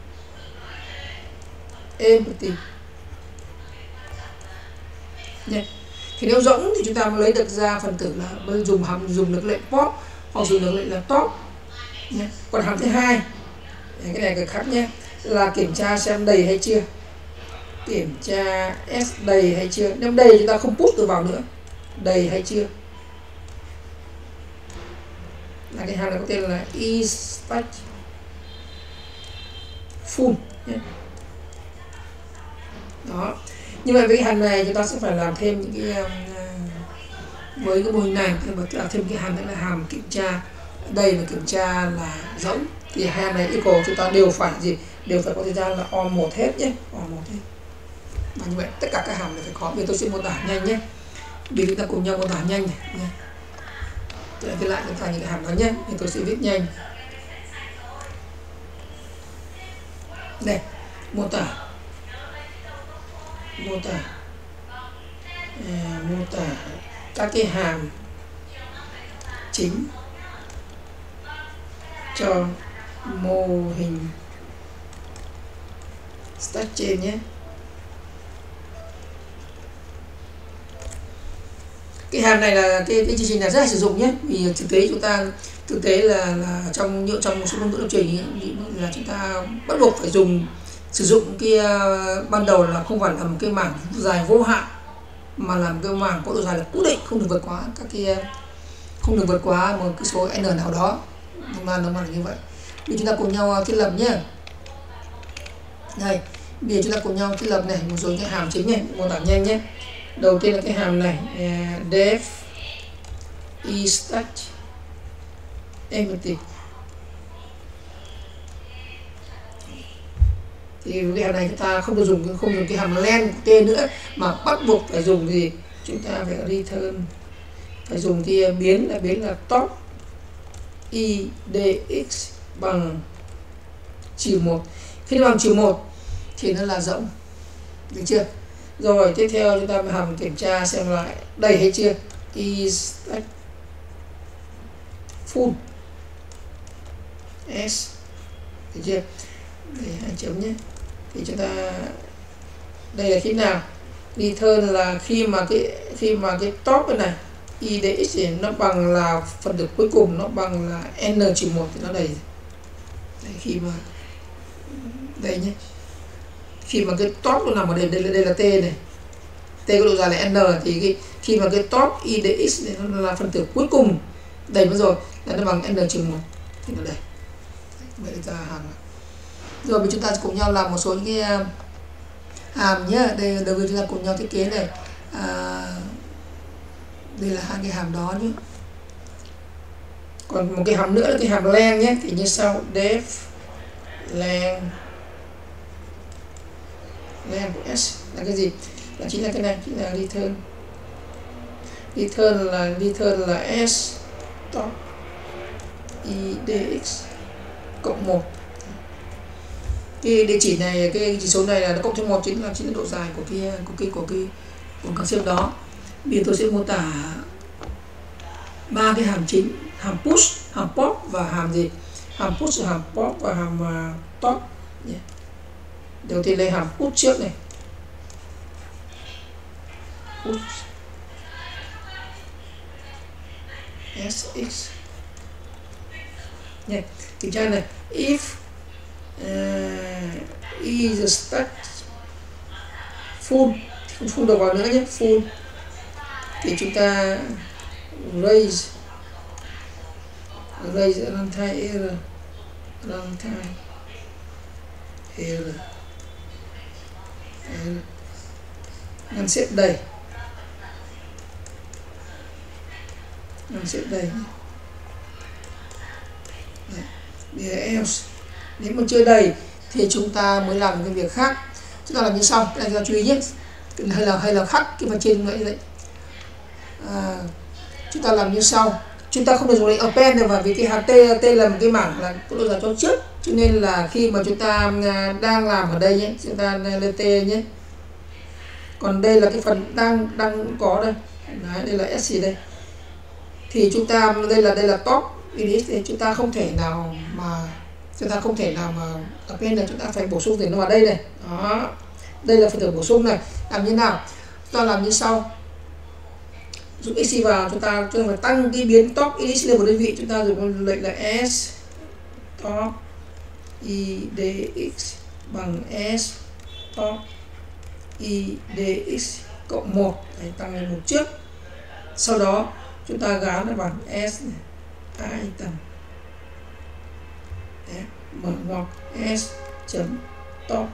empty nhé. Thì nếu rỗng thì chúng ta mới lấy được ra phần tử, là mới dùng hàm dùng được lệnh pop hoặc dùng được lệnh là top nhé. Còn hàm thứ hai, cái này cực khác nhé, là kiểm tra xem đầy hay chưa, kiểm tra S đầy hay chưa. Nếu đầy chúng ta không put từ vào nữa, đầy hay chưa, là cái hàm này có tên là is stack full nhé. Đó, như vậy với cái hàm này chúng ta sẽ phải làm thêm những cái um, với cái mô hình này thêm, thêm cái hàm nữa là hàm kiểm tra đây là kiểm tra là rỗng. Thì hai hàm này yêu cầu chúng ta đều phải gì, đều phải có thời gian là on một hết nhé, on một hết. Và như vậy tất cả các hàm này phải có. Bây giờ tôi sẽ mô tả nhanh nhé, vì chúng ta cùng nhau mô tả nhanh này nhé. Tôi viết lại tất cả những cái hàm đó nhé, thì tôi sẽ viết nhanh. Đây, mô tả mô tả à, mô tả các cái hàm chính cho mô hình stack trên nhé. Cái hàm này là cái, cái chương trình là rất là sử dụng nhé, vì thực tế chúng ta thực tế là, là trong như trong một số ngôn ngữ lập trình là chúng ta bắt buộc phải dùng sử dụng cái uh, ban đầu là không phải là một cái mảng dài vô hạn, mà là một cái mảng có độ dài là cố định, không được vượt quá các cái không được vượt quá một cái số n nào đó, nhưng mà nó là như vậy. Bây giờ chúng ta cùng nhau thiết lập nhé. Đây, bây giờ chúng ta cùng nhau thiết lập này một số cái hàm chính này, mô tả nhanh nhé. Đầu tiên là cái hàm này, uh, def is stack empty. Thì cái hàm này chúng ta không được dùng không dùng cái hàm len t nữa, mà bắt buộc phải dùng gì, chúng ta phải return, phải dùng cái biến là biến là top idx bằng trừ một. Khi bằng trừ một thì nó là rỗng, được chưa? Rồi tiếp theo chúng ta mới hàm kiểm tra xem lại đầy hay chưa, is stack full s, được chưa? Đây hai chấm nhé. Thì chúng ta đây là khi nào return là khi mà cái khi mà cái top này idx thì nó bằng là phần tử cuối cùng, nó bằng là n trừ một thì nó đầy. Đây, khi mà đây nhé, khi mà cái top nó nằm ở đây, đây là đây là t này, t có độ dài là n, thì cái khi mà cái top idx này nó là phần tử cuối cùng đầy mất rồi, là nó bằng n trừ một thì nó đầy. Vậy là hàm. Rồi bây chúng ta cùng nhau làm một số những cái hàm nhé. Đây đầu tiên chúng ta cùng nhau thiết kế này. À, đây là hai cái hàm đó nhé. Còn một cái hàm nữa là cái hàm len nhé. Thì như sau, def len len của s là cái gì? Là chính là cái này, chính là return. Return là return là s top idx cộng một. Cái địa chỉ này, cái chỉ số này là nó cộng cho một, chính là chính là độ dài của cái của cái của cái của các xếp đó. Bây giờ tôi sẽ mô tả ba cái hàm chính, hàm push, hàm pop và hàm gì? Hàm push, hàm pop và hàm uh, top. Yeah. Đầu tiên lấy hàm push trước này. Push sx. Yeah. Kiểm tra này, if uh, is stack full, không full được vào nữa nhé, full thì chúng ta raise raise runtime error runtime error ngăn xếp đầy ngăn xếp đầy để else nếu mà chưa đầy thì chúng ta mới làm cái việc khác. Chúng ta làm như sau, cái này chúng ta chú ý nhé, hay là hay là khắc cái phần trên vậy đấy. À, chúng ta làm như sau, chúng ta không được dùng lệnh append được, và vì cái hạt t t là một cái mảng là có độ dài cho trước, cho nên là khi mà chúng ta đang làm ở đây nhé, chúng ta lên t nhé, còn đây là cái phần đang đang có đây. Đấy, đây là s gì đây, thì chúng ta đây là đây là top edit, thì chúng ta không thể nào mà chúng ta không thể nào mà append được, chúng ta phải bổ sung từ nó vào đây này. Đó, đây là phần tử bổ sung này. Làm như nào? Chúng ta làm như sau, dùng x vào, chúng ta chúng ta phải tăng cái biến top edit lên một đơn vị, chúng ta dùng lệnh là s top idx bằng s top idx cộng một, để tăng lên một trước. Sau đó chúng ta gán lại bằng s này, item mở ngoặc s chấm top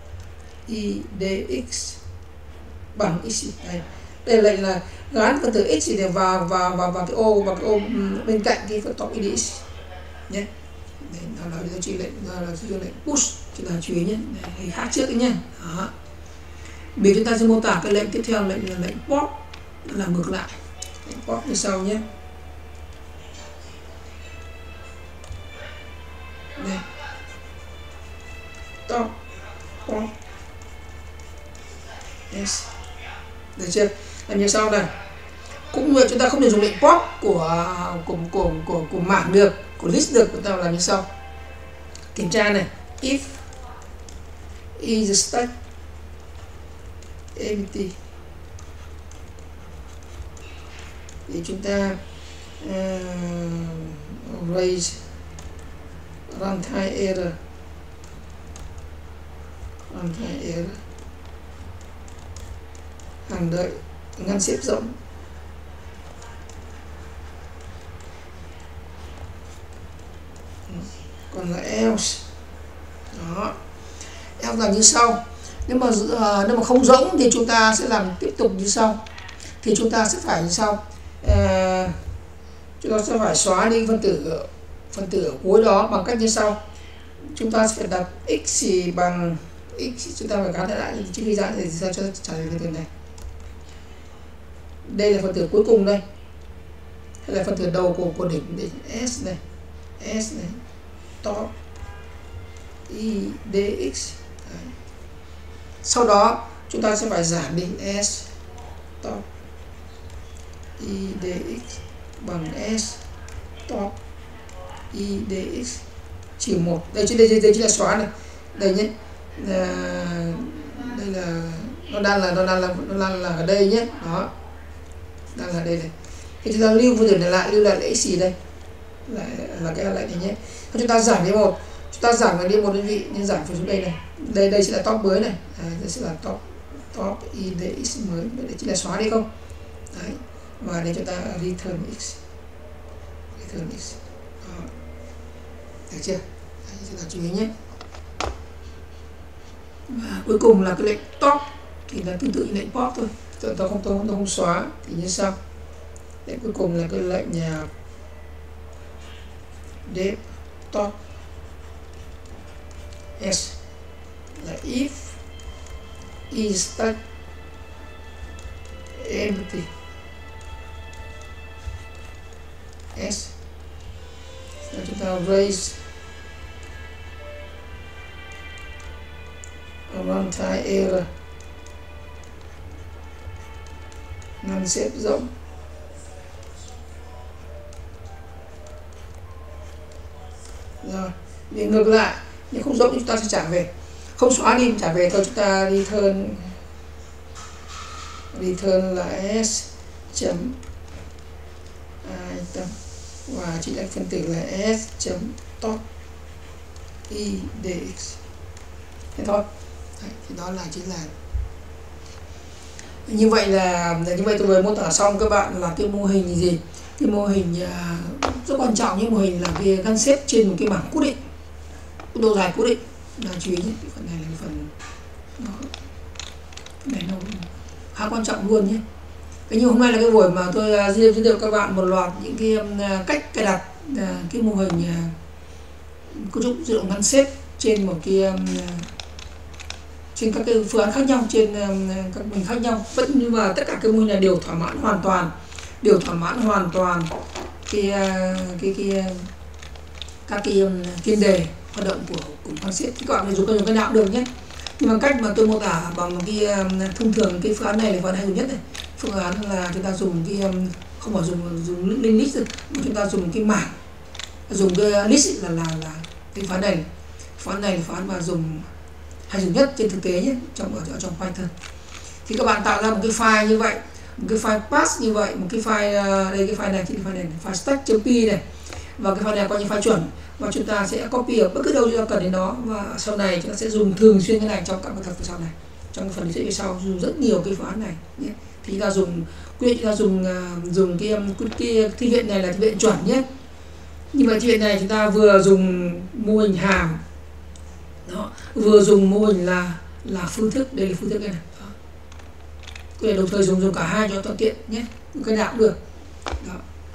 idx bằng x. Đây, đây là lệnh là gán phần tử x để vào vào vào vào cái ô vào cái ô bên cạnh cái phần top idx nhé. Đây là là chỉ lệnh là, là chỉ lệnh push, chúng ta chú ý nhé, để khác trước đấy nhé. Đó. Vì chúng ta sẽ mô tả cái lệnh tiếp theo, lệnh là lệnh pop, là ngược lại, lệnh pop như sau nhé. Đây, top pop yes, được chưa? Làm như sau này, cũng như chúng ta không thể dùng lệnh pop của của của của, của mảng được, của list được, chúng ta làm như sau, kiểm tra này, if is stack empty thì chúng ta uh, raise runtime error runtime error hàng đợi ngăn xếp rộng. Còn là else. Đó, else là như sau. Nếu mà uh, nếu mà không rỗng thì chúng ta sẽ làm tiếp tục như sau, thì chúng ta sẽ phải như sau, uh, chúng ta sẽ phải xóa đi phân tử phân tử ở cuối đó bằng cách như sau. Chúng ta sẽ phải đặt x bằng x, chúng ta phải gắn lại trước khi ra thì sao cho trả lời cái từ này. Đây là phần tử cuối cùng đây, hay là phần tử đầu của của đỉnh, đỉnh s này, s này, top idx. Đấy. Sau đó chúng ta sẽ phải giảm đi s top idx bằng s top idx trừ một. Đây trên đây, đây, đây chính là xóa này, đây nhé, à, đây là nó đang là nó đang là nó đang là ở đây nhé. Đó, đang là đây này, thì chúng ta lưu phần tử này lại, lưu lại là x gì đây, lại là cái lại này nhé. Chúng ta giảm đi một, chúng ta giảm đi một đơn vị, nên giảm xuống đây này, đây đây sẽ là top mới này, à, đây sẽ là top top idx mới, đây chính là xóa đi không. Đấy, và để chúng ta return x, return x. Đó. Được chưa? Đấy, chúng ta chú ý nhé. Và cuối cùng là cái lệnh top, thì là tương tự như lệnh pop thôi, tôi tôi không tôi không, tôi không xóa, thì như sau. Lệnh cuối cùng là cái lệnh nhà def top s là if is stack empty s, và chúng ta raise runtime error ngăn xếp rộng. Rồi, để ngược lại, nếu không rộng chúng ta sẽ trả về, không xóa đi trả về thôi, chúng ta return return là s chấm item, và chỉ là phân tử là s chấm top idx. Thế thôi. Đấy, thì đó là chính là Như vậy là như vậy tôi vừa mô tả xong các bạn là cái mô hình gì, cái mô hình uh, rất quan trọng, những mô hình là cái gắn xếp trên một cái bảng cố định, cái độ dài cố định là chú ý nhé. Cái phần này là cái phần nó, cái này nó khá quan trọng luôn nhé. Thế nhưng hôm nay là cái buổi mà tôi uh, giới thiệu các bạn một loạt những cái uh, cách cài đặt uh, cái mô hình uh, cấu trúc dữ liệu gắn xếp trên một cái um, trên các cái phương án khác nhau, trên um, các mình khác nhau, vẫn nhưng mà tất cả các mô hình này đều thỏa mãn hoàn toàn đều thỏa mãn hoàn toàn cái uh, cái cái uh, các cái um, chuyên đề hoạt động của cùng gắn xếp. Thì các bạn dùng dùng cái nào cũng được nhé, nhưng mà cách mà tôi mô tả bằng một cái um, thông thường cái phương án này là phương án hay dùng nhất này. Phương án là chúng ta dùng cái um, không phải dùng dùng link list mà chúng ta dùng cái mảng, dùng cái list là là là cái phương án này phương án này là phương án mà dùng hay dùng nhất trên thực tế nhé, trong ở, ở trong Python. Thì các bạn tạo ra một cái file như vậy, một cái file path như vậy, một cái file đây, cái file này, cái file này, file stack.p này, và cái file này coi như file chuẩn, và chúng ta sẽ copy ở bất cứ đâu chúng ta cần đến đó, và sau này chúng ta sẽ dùng thường xuyên cái này trong các bài tập phía sau này, trong cái phần lý thuyết phía sau dùng rất nhiều cái phương án này nhé. Thì chúng ta dùng quy định chúng ta dùng uh, dùng cái, cái, cái thư viện này là thư viện chuẩn nhé. Nhưng mà thư viện này chúng ta vừa dùng mô hình hàm đó, vừa dùng mô hình là là phương thức, đây là phương thức đây này. Đó. Cái đồng thời dùng dùng cả hai cho thuận tiện nhé, cái nào cũng được. Đó.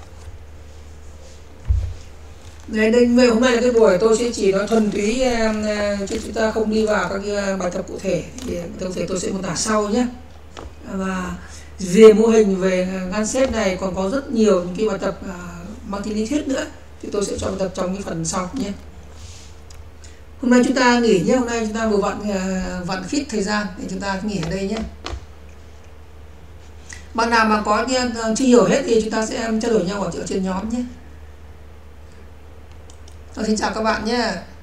Đây, đây về hôm nay là cái buổi tôi sẽ chỉ nói thuần túy uh, chứ chúng ta không đi vào các cái bài tập cụ thể, thì cụ thể tôi sẽ mô tả sau nhé. Và về mô hình về gắn xếp này còn có rất nhiều những cái bài tập uh, mang tính lý thuyết nữa, thì tôi sẽ cho bài tập trong cái phần sau nhé. Hôm nay chúng ta nghỉ nhé, hôm nay chúng ta vừa vặn uh, vặn khít thời gian để chúng ta nghỉ ở đây nhé. Bạn nào mà có cái, uh, chưa hiểu hết thì chúng ta sẽ trao đổi nhau ở, ở trên nhóm nhé. Tôi xin chào các bạn nhé.